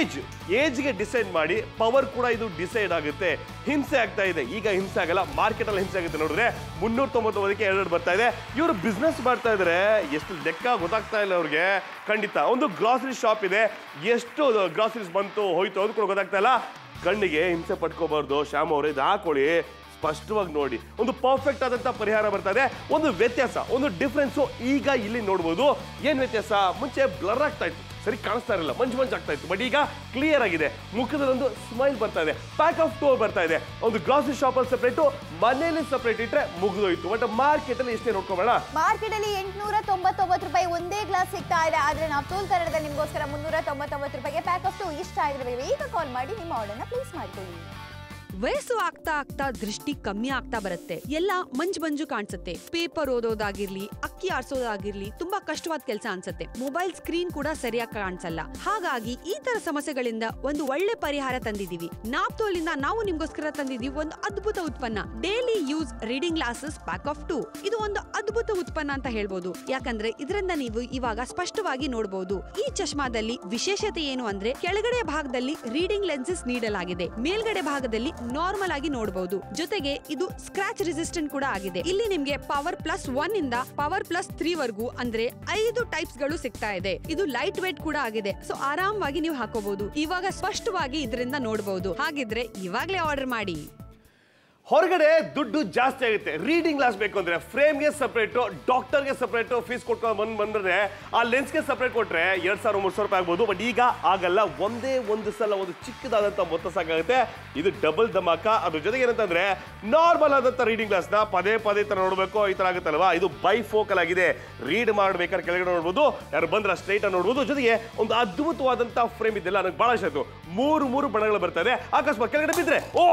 ಏಜ್ಗೆ ಡಿಸೈಡ್ ಮಾಡಿ. ಪವರ್ ಕೂಡ ಇದು ಡಿಸೈಡ್ ಆಗುತ್ತೆ. ಹಿಂಸೆ ಆಗ್ತಾ ಇದೆ, ಈಗ ಹಿಂಸೆ ಆಗಲ್ಲ. ಮಾರ್ಕೆಟ್ ಅಲ್ಲಿ ಹಿಂಸೆ ಆಗುತ್ತೆ. ನೋಡಿದ್ರೆ 399ಕ್ಕೆ 2 ಬರ್ತಾ ಇದೆ. ಇವರು ಬಿಸ್ನೆಸ್ ಮಾಡ್ತಾ ಇದ್ರೆ ಎಷ್ಟು ಲೆಕ್ಕ ಗೊತ್ತಾಗ್ತಾ ಇಲ್ಲ ಅವ್ರಿಗೆ. ಖಂಡಿತ ಒಂದು ಗ್ರಾಸರಿ ಶಾಪ್ ಇದೆ, ಎಷ್ಟು ಗ್ರಾಸರೀಸ್ ಬಂತು ಹೋಯ್ತು ಅದು ಕೂಡ ಗೊತ್ತಾಗ್ತಾ ಇಲ್ಲ. ಕಣ್ಣಿಗೆ ಹಿಂಸೆ ಪಡ್ಕೋಬಾರ್ದು. ಶ್ಯಾಮ್ ಅವರೇ ಇದು ಹಾಕೊಳ್ಳಿ, ಸ್ಪಷ್ಟವಾಗಿ ನೋಡಿ. ಒಂದು ಪರ್ಫೆಕ್ಟ್ ಆದಂತ ಪರಿಹಾರ ಬರ್ತಾ ಇದೆ. ಒಂದು ವ್ಯತ್ಯಾಸ, ಒಂದು ಡಿಫ್ರೆನ್ಸ್ ಈಗ ಇಲ್ಲಿ ನೋಡಬಹುದು. ಏನ್ ವ್ಯತ್ಯಾಸ? ಮುಂಚೆ ಬ್ಲರ್ ಆಗ್ತಾ ಇತ್ತು, ಸರಿ ಕಾಣಿಸ್ತಾ ಇರಲಿಲ್ಲ, ಮಂಜು ಆಗ್ತಾ ಇತ್ತು. ಬಟ್ ಈಗ ಕ್ಲಿಯರ್ ಆಗಿದೆ. ಮುಖದಲ್ಲಿ ಒಂದು ಸ್ಮೈಲ್ ಬರ್ತಾ ಇದೆ. ಪ್ಯಾಕ್ ಆಫ್ 2 ಬರ್ತಾ ಇದೆ. ಒಂದು ಗ್ರಾಸರಿ ಶಾಪ್ ಅಲ್ಲಿ ಸಪರೇಟು, ಮನೆಯಲ್ಲಿ ಸಪರೇಟ್ ಇಟ್ರೆ ಮುಗಿದೋಯ್ತು. ಬಟ್ ಮಾರ್ಕೆಟ್ ಅಲ್ಲಿ ಎಷ್ಟೇ ನೋಡ್ಕೋಬೇಡ. ಮಾರ್ಕೆಟ್ ಅಲ್ಲಿ 899 ರೂಪಾಯಿ ಒಂದೇ ಗ್ಲಾಸ್ ಸಿಗ್ತಾ ಇದೆ. ಆದ್ರೆ ನಾಪ್ತೋಲ್ ಕನ್ನಡದಲ್ಲಿ ನಿಮ್ಗೋಸ್ಕರ 399 ರೂಪಾಯಿಗೆ ಪ್ಯಾಕ್ ಆಫ್ 2. ಇಷ್ಟ ಆಗಿದ್ರೆ ಈಗ ಕಾಲ್ ಮಾಡಿ ನಿಮ್ಮ ಆರ್ಡರ್ನ ಪ್ಲೇಸ್ ಮಾಡ್ಕೊಳ್ಳಿ. ವಯಸ್ಸು ಆಗ್ತಾ ಆಗ್ತಾ ದೃಷ್ಟಿ ಕಮ್ಮಿ ಆಗ್ತಾ ಬರುತ್ತೆ. ಎಲ್ಲ ಮಂಜು ಕಾಣಿಸುತ್ತೆ. ಪೇಪರ್ ಓದೋದಾಗಿರ್ಲಿ, ಅಕ್ಕಿ ಆರ್ಸೋದಾಗಿರ್ಲಿ ತುಂಬಾ ಕಷ್ಟವಾದ ಕೆಲಸ ಅನ್ಸುತ್ತೆ. ಮೊಬೈಲ್ ಸ್ಕ್ರೀನ್ ಕೂಡ ಸರಿಯಾಗಿ ಕಾಣಿಸಲ್ಲ. ಹಾಗಾಗಿ ಈ ತರ ಸಮಸ್ಯೆಗಳಿಂದ ಒಂದು ಒಳ್ಳೆ ಪರಿಹಾರ ತಂದಿದೀವಿ. ನಾಪ್ತೋಲಿಂದ ನಾವು ನಿಮ್ಗೋಸ್ಕರ ತಂದಿದೀವಿ ಒಂದು ಅದ್ಭುತ ಉತ್ಪನ್ನ, daily use reading glasses pack of 2. ಇದು ಒಂದು ಅದ್ಭುತ ಉತ್ಪನ್ನ ಅಂತ ಹೇಳ್ಬೋದು. ಯಾಕಂದ್ರೆ ಇದರಿಂದ ನೀವು ಇವಾಗ ಸ್ಪಷ್ಟವಾಗಿ ನೋಡಬಹುದು. ಈ ಚಶ್ಮಾದಲ್ಲಿ ವಿಶೇಷತೆ ಏನು ಅಂದ್ರೆ ಕೆಳಗಡೆ ಭಾಗದಲ್ಲಿ ರೀಡಿಂಗ್ ಲೆನ್ಸಸ್ ನೀಡಲಾಗಿದೆ, ಮೇಲ್ಗಡೆ ಭಾಗದಲ್ಲಿ ನಾರ್ಮಲ್ ಆಗಿ ನೋಡಬಹುದು. ಜೊತೆಗೆ ಇದು ಸ್ಕ್ರಾಚ್ ರೆಸಿಸ್ಟೆಂಟ್ ಕೂಡ ಆಗಿದೆ. ಇಲ್ಲಿ ನಿಮ್ಗೆ ಪವರ್ +1 ಇಂದ ಪವರ್ +3 ವರೆಗೂ ಅಂದ್ರೆ 5 ಟೈಪ್ಸ್ ಗಳು ಸಿಗ್ತಾ ಇದೆ. ಇದು ಲೈಟ್ ವೇಟ್ ಕೂಡ ಆಗಿದೆ. ಸೊ ಆರಾಮವಾಗಿ ನೀವು ಹಾಕೋಬಹುದು. ಇವಾಗ ಸ್ಪಷ್ಟವಾಗಿ ಇದರಿಂದ ನೋಡಬಹುದು. ಹಾಗಿದ್ರೆ ಇವಾಗ್ಲೇ ಆರ್ಡರ್ ಮಾಡಿ. ಹೊರಗಡೆ ದುಡ್ಡು ಜಾಸ್ತಿ ಆಗುತ್ತೆ. ರೀಡಿಂಗ್ ಗ್ಲಾಸ್ ಬೇಕು ಅಂದ್ರೆ ಫ್ರೇಮ್ಗೆ ಸಪ್ರೇಟ್, ಡಾಕ್ಟರ್ಗೆ ಸಪ್ರೇಟ್ ಫೀಸ್ ಕೊಟ್ಕೊಂಡು ಬಂದ್ರೆ ಆ ಲೆನ್ಸ್ಗೆ ಸಪ್ರೇಟ್ ಕೊಟ್ರೆ 2,000-3,000 ರೂಪಾಯಿ ಆಗ್ಬೋದು. ಬಟ್ ಈಗ ಆಗಲ್ಲ, ಒಂದೇ ಒಂದು ಸಲ ಒಂದು ಚಿಕ್ಕದಾದಂತ ಮೊತ್ತ ಸಾಕಾಗುತ್ತೆ. ಇದು ಡಬಲ್ ಧಮಾಕ. ಅದ್ರ ಜೊತೆಗೆ ಏನಂತಂದ್ರೆ ನಾರ್ಮಲ್ ಆದಂತ ರೀಡಿಂಗ್ ಗ್ಲಾಸ್ ನ ಪದೇ ತರ ನೋಡ್ಬೇಕು, ಈ ತರ ಆಗುತ್ತಲ್ವಾ. ಇದು ಬೈಫೋಕಲ್ ಆಗಿದೆ. ರೀಡ್ ಮಾಡ್ಬೇಕಾದ್ರೆ ಕೆಳಗಡೆ ನೋಡ್ಬೋದು, ಯಾರು ಬಂದ್ರೆ ಸ್ಟ್ರೈಟ್ ಆಗಿ ನೋಡ್ಬೋದು. ಜೊತೆಗೆ ಒಂದು ಅದ್ಭುತವಾದಂತ ಫ್ರೇಮ್ ಇದೆಲ್ಲ ನನಗೆ ಬಹಳ ಇಷ್ಟ ಆಯ್ತು. 3 ಬಣ್ಣಗಳು ಬರ್ತದೆ. ಅಕಸ್ಮಾತ್ ಕೆಳಗಡೆ ಬಿದ್ರೆ ಓ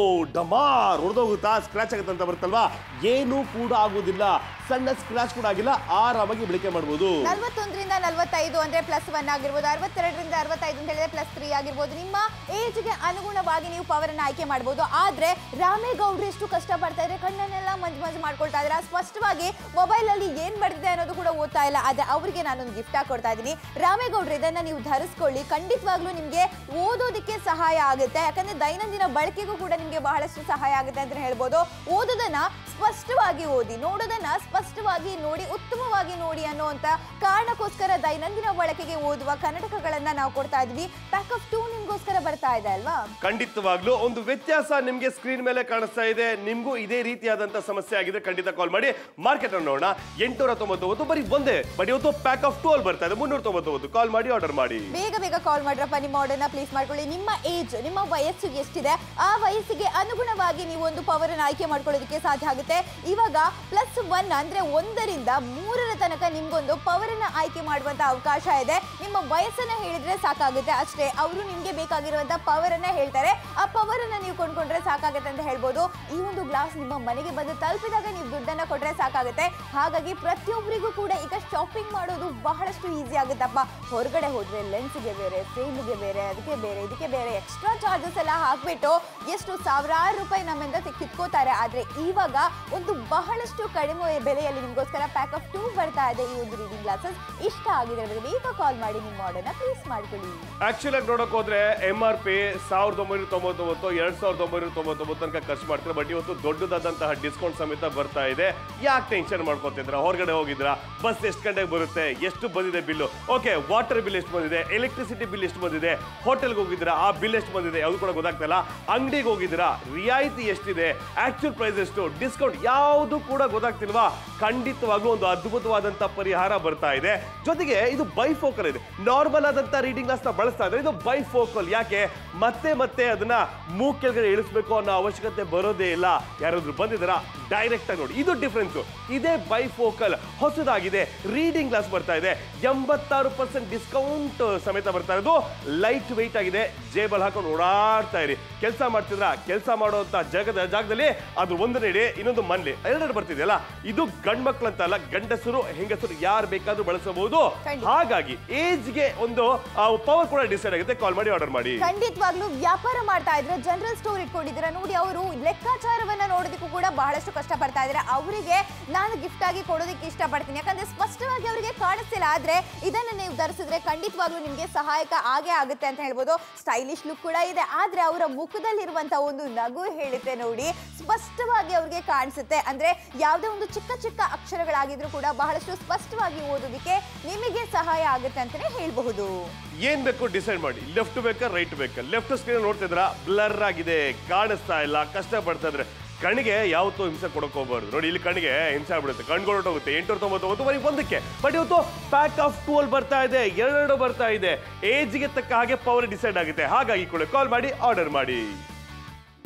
ಡಮಾರ್ ಹೊಡೆದೋಗುತ್ತಾ, ಸ್ಕ್ರಾಚ್ ಆಗುತ್ತೆ ಅಂತ ಬರುತ್ತಲ್ವಾ, ಏನೂ ಕೂಡ ಆಗುದಿಲ್ಲ. ಸಣ್ಣ ಸ್ಕ್ರಾಚ್ ಕೂಡ ಆಗಿಲ್ಲ, ಆರಾಮಾಗಿ ಬಳಕೆ ಮಾಡಬಹುದು. 41ರಿಂದ 45 ಅಂದ್ರೆ +1 ಆಗಿರ್ಬೋದು, 62ರಿಂದ 65 ಅಂತ ಹೇಳಿದ್ರೆ +3 ಆಗಿರ್ಬೋದು. ನಿಮ್ಮ ಏಜ್ಗೆ ಅನುಗುಣವಾಗಿ ನೀವು ಪವರ್ ಅನ್ನು ಆಯ್ಕೆ ಮಾಡಬಹುದು. ಆದ್ರೆ ರಾಮೇಗೌಡ್ರು ಎಷ್ಟು ಕಷ್ಟ ಪಡ್ತಾ ಇದ್ರೆ ಕಣ್ಣನ್ನೆಲ್ಲ ಮಂಜು ಮಾಡ್ಕೊಳ್ತಾ ಇದ್ರೆ ಸ್ಪಷ್ಟವಾಗಿ ಮೊಬೈಲ್ ಅಲ್ಲಿ ಏನ್ ಬರ್ತಿದೆ ಅನ್ನೋದು ಕೂಡ ಓದ್ತಾ ಇಲ್ಲ. ಆದ್ರೆ ಅವರಿಗೆ ನಾನೊಂದು ಗಿಫ್ಟ್ ಆಗಿ ಕೊಡ್ತಾ ಇದ್ದೀನಿ. ರಾಮೇಗೌಡ್ರು ಇದನ್ನ ನೀವು ಧರಿಸ್ಕೊಳ್ಳಿ, ಖಂಡಿತವಾಗ್ಲೂ ನಿಮ್ಗೆ ಓದೋದಕ್ಕೆ ಸಹಾಯ ಆಗುತ್ತೆ. ಯಾಕಂದ್ರೆ ದೈನಂದಿನ ಬಳಕೆಗೂ ಕೂಡ ನಿಮ್ಗೆ ಬಹಳಷ್ಟು ಸಹಾಯ ಆಗುತ್ತೆ ಅಂತ ಹೇಳ್ಬೋದು. ಓದೋದನ್ನ ಸ್ಪಷ್ಟವಾಗಿ ಓದಿ, ನೋಡೋದನ್ನ ಸ್ಪಷ್ಟವಾಗಿ ನೋಡಿ, ಉತ್ತಮವಾಗಿ ನೋಡಿ ಅನ್ನುವಂತ ಕಾರಣಕ್ಕೋಸ್ಕರ ದೈನಂದಿನ ಬಳಕೆಗೆ ಓದುವ ಕನ್ನಡಕಗಳನ್ನ ನಾವು ಕೊಡ್ತಾ ಇದ್ವಿ. ಪ್ಯಾಕ್ ಆಫ್ 2 ನಿಮ್ಗೋಸ್ಕರ ಬರ್ತಾ ಇದೆ ಅಲ್ವಾ? ಖಂಡಿತವಾಗ್ಲೂ ಒಂದು ವ್ಯತ್ಯಾಸ ನಿಮ್ಗೆ ಸ್ಕ್ರೀನ್ ಮೇಲೆ ಕಾಣಿಸ್ತಾ ಇದೆ. ನಿಮ್ಗೂ ಇದೇ ರೀತಿಯಾದಂತ ಸಮಸ್ಯೆ ಆಗಿದೆ, ಖಂಡಿತ ಕಾಲ್ ಮಾಡಿ. ಮಾರ್ಕೆಟ್ ಅನ್ನು ನೋಡೋಣ. 899 ಬರೀ ಒಂದೇ. ಬಟ್ ಇವತ್ತು ಪ್ಯಾಕ್ ಆಫ್ 2 ಬರ್ತಾ ಇದೆ 399. ಕಾಲ್ ಮಾಡಿ, ಆರ್ಡರ್ ಮಾಡಿ. ಬೇಗ ಕಾಲ್ ಮಾಡ್ರಪ್ಪ. ನಿಮ್ಮ ಆರ್ಡರ್ನ ಪ್ಲೇಸ್ ಮಾಡ್ಕೊಳ್ಳಿ. ನಿಮ್ಮ ಏಜ್, ನಿಮ್ಮ ವಯಸ್ಸು ಎಷ್ಟಿದೆ ಆ ವಯಸ್ಸಿಗೆ ಅನುಗುಣವಾಗಿ ನೀವು ಒಂದು ಪವರ್ ಅನ್ನು ಆಯ್ಕೆ ಮಾಡ್ಕೊಳ್ಳೋದಕ್ಕೆ ಸಾಧ್ಯ ಆಗುತ್ತೆ. ಇವಾಗ +1 ಅಂದ್ರೆ 1ರಿಂದ 3ರ ತನಕ ನಿಮ್ಗೊಂದು ಪವರ್ ಅನ್ನ ಆಯ್ಕೆ ಮಾಡುವಂತ ಅವಕಾಶ ಇದೆ. ನಿಮ್ಮ ವಯಸ್ಸನ್ನ ಹೇಳಿದ್ರೆ ಸಾಕಾಗುತ್ತೆ ಅಷ್ಟೇ. ಅವರು ನಿಮ್ಗೆ ಬೇಕಾಗಿರುವಂತ ಪವರ್ ಅನ್ನ ಹೇಳ್ತಾರೆ. ಆ ಪವರ್ ಅನ್ನ ನೀವು ಕೊಂಡ್ಕೊಂಡ್ರೆ ಸಾಕಾಗುತ್ತೆ ಅಂತ ಹೇಳ್ಬೋದು. ಈ ಒಂದು ಗ್ಲಾಸ್ ನಿಮ್ಮ ಮನೆಗೆ ಬಂದು ತಲುಪಿದಾಗ ನೀವು ದುಡ್ಡನ್ನ ಕೊಟ್ರೆ ಸಾಕಾಗುತ್ತೆ. ಹಾಗಾಗಿ ಪ್ರತಿಯೊಬ್ಬರಿಗೂ ಕೂಡ ಈಗ ಶಾಪಿಂಗ್ ಮಾಡೋದು ಬಹಳಷ್ಟು ಈಸಿ ಆಗುತ್ತಪ್ಪ. ಹೊರಗಡೆ ಹೋದ್ರೆ ಲೆನ್ಸ್ಗೆ ಬೇರೆ, ಫ್ರೇಮ್ಗೆ ಬೇರೆ, ಅದಕ್ಕೆ ಬೇರೆ, ಇದಕ್ಕೆ ಬೇರೆ ಎಕ್ಸ್ಟ್ರಾ ಚಾರ್ಜಸ್ ಎಲ್ಲ ಹಾಕ್ಬಿಟ್ಟು ಎಷ್ಟು ಸಾವಿರಾರು ರೂಪಾಯಿ ನಮ್ಮಿಂದ ಕಿತ್ಕೋತಾರೆ. ಆದ್ರೆ ಇವಾಗ ಒಂದು ಬಹಳಷ್ಟು ಕಡಿಮೆ ಬೆಲೆಯಲ್ಲಿ ನಿಮ್ಗೋಸ್ಕರ ಪ್ಯಾಕ್ ಆಫ್ 2 ಬರ್ತಾ ಇದೆ. ಈ ಒಂದು ರೀಡಿಂಗ್ ಗ್ಲಾಸಸ್ ಇಷ್ಟ ಆಗಿದೆ ಈಗ ಕಾಲ್ ಮಾಡಿ ನಿಮ್ಮ ಆರ್ಡರ್ನ ಪ್ಲೇಸ್ ಮಾಡ್ಕೊಳ್ಳಿ. ಆಕ್ಚುಲ್ ಆಗಿ ನೋಡಕ್ ಹೋದ್ರೆ MRP 1,999, 2,999 ತನಕ ಖರ್ಚು ಮಾಡ್ತಾರೆ. ಬಟ್ ಇವತ್ತು ದೊಡ್ಡದಾದಂತಹ ಡಿಸ್ಕೌಂಟ್ ಸಮೇತ ಬರ್ತಾ ಇದೆ. ಯಾಕೆ ಟೆನ್ಷನ್ ಮಾಡ್ಕೊತಿದ್ರ? ಹೊರಗಡೆ ಹೋಗಿದ್ರ, ಬಸ್ ಎಷ್ಟು ಗಂಟೆಗೆ ಬರುತ್ತೆ, ಎಷ್ಟು ಬಂದಿದೆ ಬಿಲ್ಲು, ಓಕೆ ವಾಟರ್ ಬಿಲ್ ಎಷ್ಟು ಬಂದಿದೆ, ಎಲೆಕ್ಟ್ರಿಸಿಟಿ ಬಿಲ್ ಎಷ್ಟು ಬಂದಿದೆ, ಹೋಟೆಲ್ಗೆ ಹೋಗಿದ್ರ ಆ ಬಿಲ್ ಎಷ್ಟು ಬಂದಿದೆ ಯಾವುದು ಕೂಡ ಗೊತ್ತಾಗ್ತಲ್ಲ, ಅಂಗಡಿಗೆ ಹೋಗಿದ್ರ ರಿಯಾಯಿತಿ ಎಷ್ಟಿದೆ, ಆಕ್ಚುಲ್ ಪ್ರೈಸ್ ಎಷ್ಟು, ಡಿಸ್ಕೌಂಟ್ ಯಾವುದು ಕೂಡ ಗೊತ್ತಾಗ್ತಿಲ್ವಾ? ಖಂಡಿತವಾಗ್ಲೂ ಒಂದು ಅದ್ಭುತವಾದಂತ ಪರಿಹಾರ ಬರ್ತಾ ಇದೆ. ಜೊತೆಗೆ ಇದು ಬೈಫೋಕಲ್ ಇದೆ. ನಾರ್ಮಲ್ ಆದಂತ ರೀಡಿಂಗ್ ಗ್ಲಾಸ್ ನ ಬಳಸ್ತಾ ಇದ್ರೆ ಇದು ಬೈಫೋಕಲ್. ಯಾಕೆ ಮತ್ತೆ ಅದನ್ನ ಮೂಕ್ ಕೆಳಗಡೆ ಇಳಿಸಬೇಕು ಅನ್ನೋ ಅವಶ್ಯಕತೆ ಬರೋದೇ ಇಲ್ಲ. ಯಾರಾದ್ರೂ ಬಂದಿದ್ದಾರಾ ಡೈರೆಕ್ಟ್ ಆಗಿ ನೋಡಿ. ಇದು ಡಿಫ್ರೆನ್ಸ್. ಇದೇ ಬೈಫೋಕಲ್ ಹೊಸದಾಗಿದೆ ರೀಡಿಂಗ್ ಗ್ಲಾಸ್ ಬರ್ತಾ ಇದೆ. 86% ಡಿಸ್ಕೌಂಟ್ ಸಮೇತ ಬರ್ತಾ ಇರೋದು. ಲೈಟ್ ವೆಯ್ಟ್ ಆಗಿದೆ. ಜೇಬಲ್ ಹಾಕೊಂಡು ಓಡಾಡ್ತಾ ಇರಿ. ಕೆಲಸ ಮಾಡ್ತಿದ್ರ, ಕೆಲಸ ಮಾಡುವಂತ ಜಾಗದಲ್ಲಿ ಅದು ಒಂದು ಇಡಿ, ಇನ್ನೊಂದು ಮನ್ಲಿ, ಎರಡೆರಡು ಬರ್ತಿದೆಯಲ್ಲ. ಇದು ಗಂಡ್ ಮಕ್ಳು ಅಂತ ಅಲ್ಲ, ಗಂಡಸರು ಹೆಂಗಸರು ಯಾರು ಬೇಕಾದ್ರೂ ಬಳಸಬಹುದು. ಹಾಗಾಗಿ ಏಜ್ಗೆ ಒಂದು ಪವರ್ ಕೂಡ ಡಿಸೈಡ್ ಆಗುತ್ತೆ. ಕಾಲ್ ಮಾಡಿ, ಆರ್ಡರ್ ಮಾಡಿ. ಖಂಡಿತವಾಗ್ಲೂ ವ್ಯಾಪಾರ ಮಾಡ್ತಾ ಇದ್ರೆ, ಜನರಲ್ ಸ್ಟೋರ್ ಇಟ್ಕೊಂಡಿದ್ದೀರಾ ನೋಡಿ, ಅವರು ಲೆಕ್ಕಾಚಾರವನ್ನ ನೋಡೋದಕ್ಕೂ ಕೂಡ ಬಹಳಷ್ಟು ಕಷ್ಟ ಪಡ್ತಾ ಇದ್ದಾರೆ. ಅವರಿಗೆ ನಾನು ಗಿಫ್ಟ್ ಆಗಿ ಕೊಡೋದಕ್ಕೆ ಇಷ್ಟಪಡ್ತೀನಿ. ಯಾಕಂದ್ರೆ ಸ್ಪಷ್ಟವಾಗಿ ಅವರಿಗೆ ಕಾಣಿಸ್ತಿಲ್ಲ. ಆದ್ರೆ ಇದನ್ನ ನೀವು ಧರಿಸಿದ್ರೆ ಖಂಡಿತವಾಗ್ಲೂ ನಿಮ್ಗೆ ಸಹಾಯಕ ಆಗೇ ಆಗುತ್ತೆ ಅಂತ ಹೇಳ್ಬೋದು. ಸ್ಟೈಲಿಶ್ ಲುಕ್ ಕೂಡ ಇದೆ. ಆದ್ರೆ ಅವರ ಮುಖದಲ್ಲಿರುವಂತಹ ಒಂದು ನಗು ಹೇಳುತ್ತೆ ನೋಡಿ, ಸ್ಪಷ್ಟವಾಗಿ ಅವ್ರಿಗೆ ಕಾಣಿಸುತ್ತೆ. ಅಂದ್ರೆ ಯಾವುದೇ ಒಂದು ಚಿಕ್ಕ ಅಕ್ಷರಗಳಾಗಿದ್ರು ಕೂಡ ಬಹಳಷ್ಟು ಸ್ಪಷ್ಟವಾಗಿ ಓದೋದಕ್ಕೆ ನಿಮಗೆ ಸಹಾಯ ಆಗುತ್ತೆ ಅಂತಾನೆ ಹೇಳ್ಬಹುದು. ಏನ್ ಬೇಕು ಡಿಸೈಡ್ ಮಾಡಿ. ಲೆಫ್ಟ್ ಬೇಕಾ ರೈಟ್ ಬೇಕಾ? ಲೆಫ್ಟ್ ಸ್ಕ್ರೀನ್ ನೋಡ್ತಿದ್ರ ಬ್ಲರ್ ಆಗಿದೆ, ಕಾಣಿಸ್ತಾ ಇಲ್ಲ, ಕಷ್ಟ ಪಡ್ತಾ ಇದ್ರೆ ಕಣ್ಣಿಗೆ ಯಾವತ್ತೂ ಹಿಂಸೆ ಕೊಡಕ್ ಹೋಗ್ಬಾರ್ದು. ನೋಡಿ ಇಲ್ಲಿ ಕಣ್ಣಿಗೆ ಹಿಂಸೆ ಆಗ್ಬಿಡುತ್ತೆ, ಕಣ್ಗೊಳಟೋಗುತ್ತೆ. 899 ಬರೀ ಒಂದಕ್ಕೆ. ಬಟ್ ಇವತ್ತು ಪ್ಯಾಕ್ ಆಫ್ 2 ಬರ್ತಾ ಇದೆ, 2 ಬರ್ತಾ ಇದೆ. ಏಜ್ಗೆ ತಕ್ಕ ಹಾಗೆ ಪವರ್ ಡಿಸೈಡ್ ಆಗುತ್ತೆ. ಹಾಗಾಗಿ ಕೂಡ ಕಾಲ್ ಮಾಡಿ, ಆರ್ಡರ್ ಮಾಡಿ.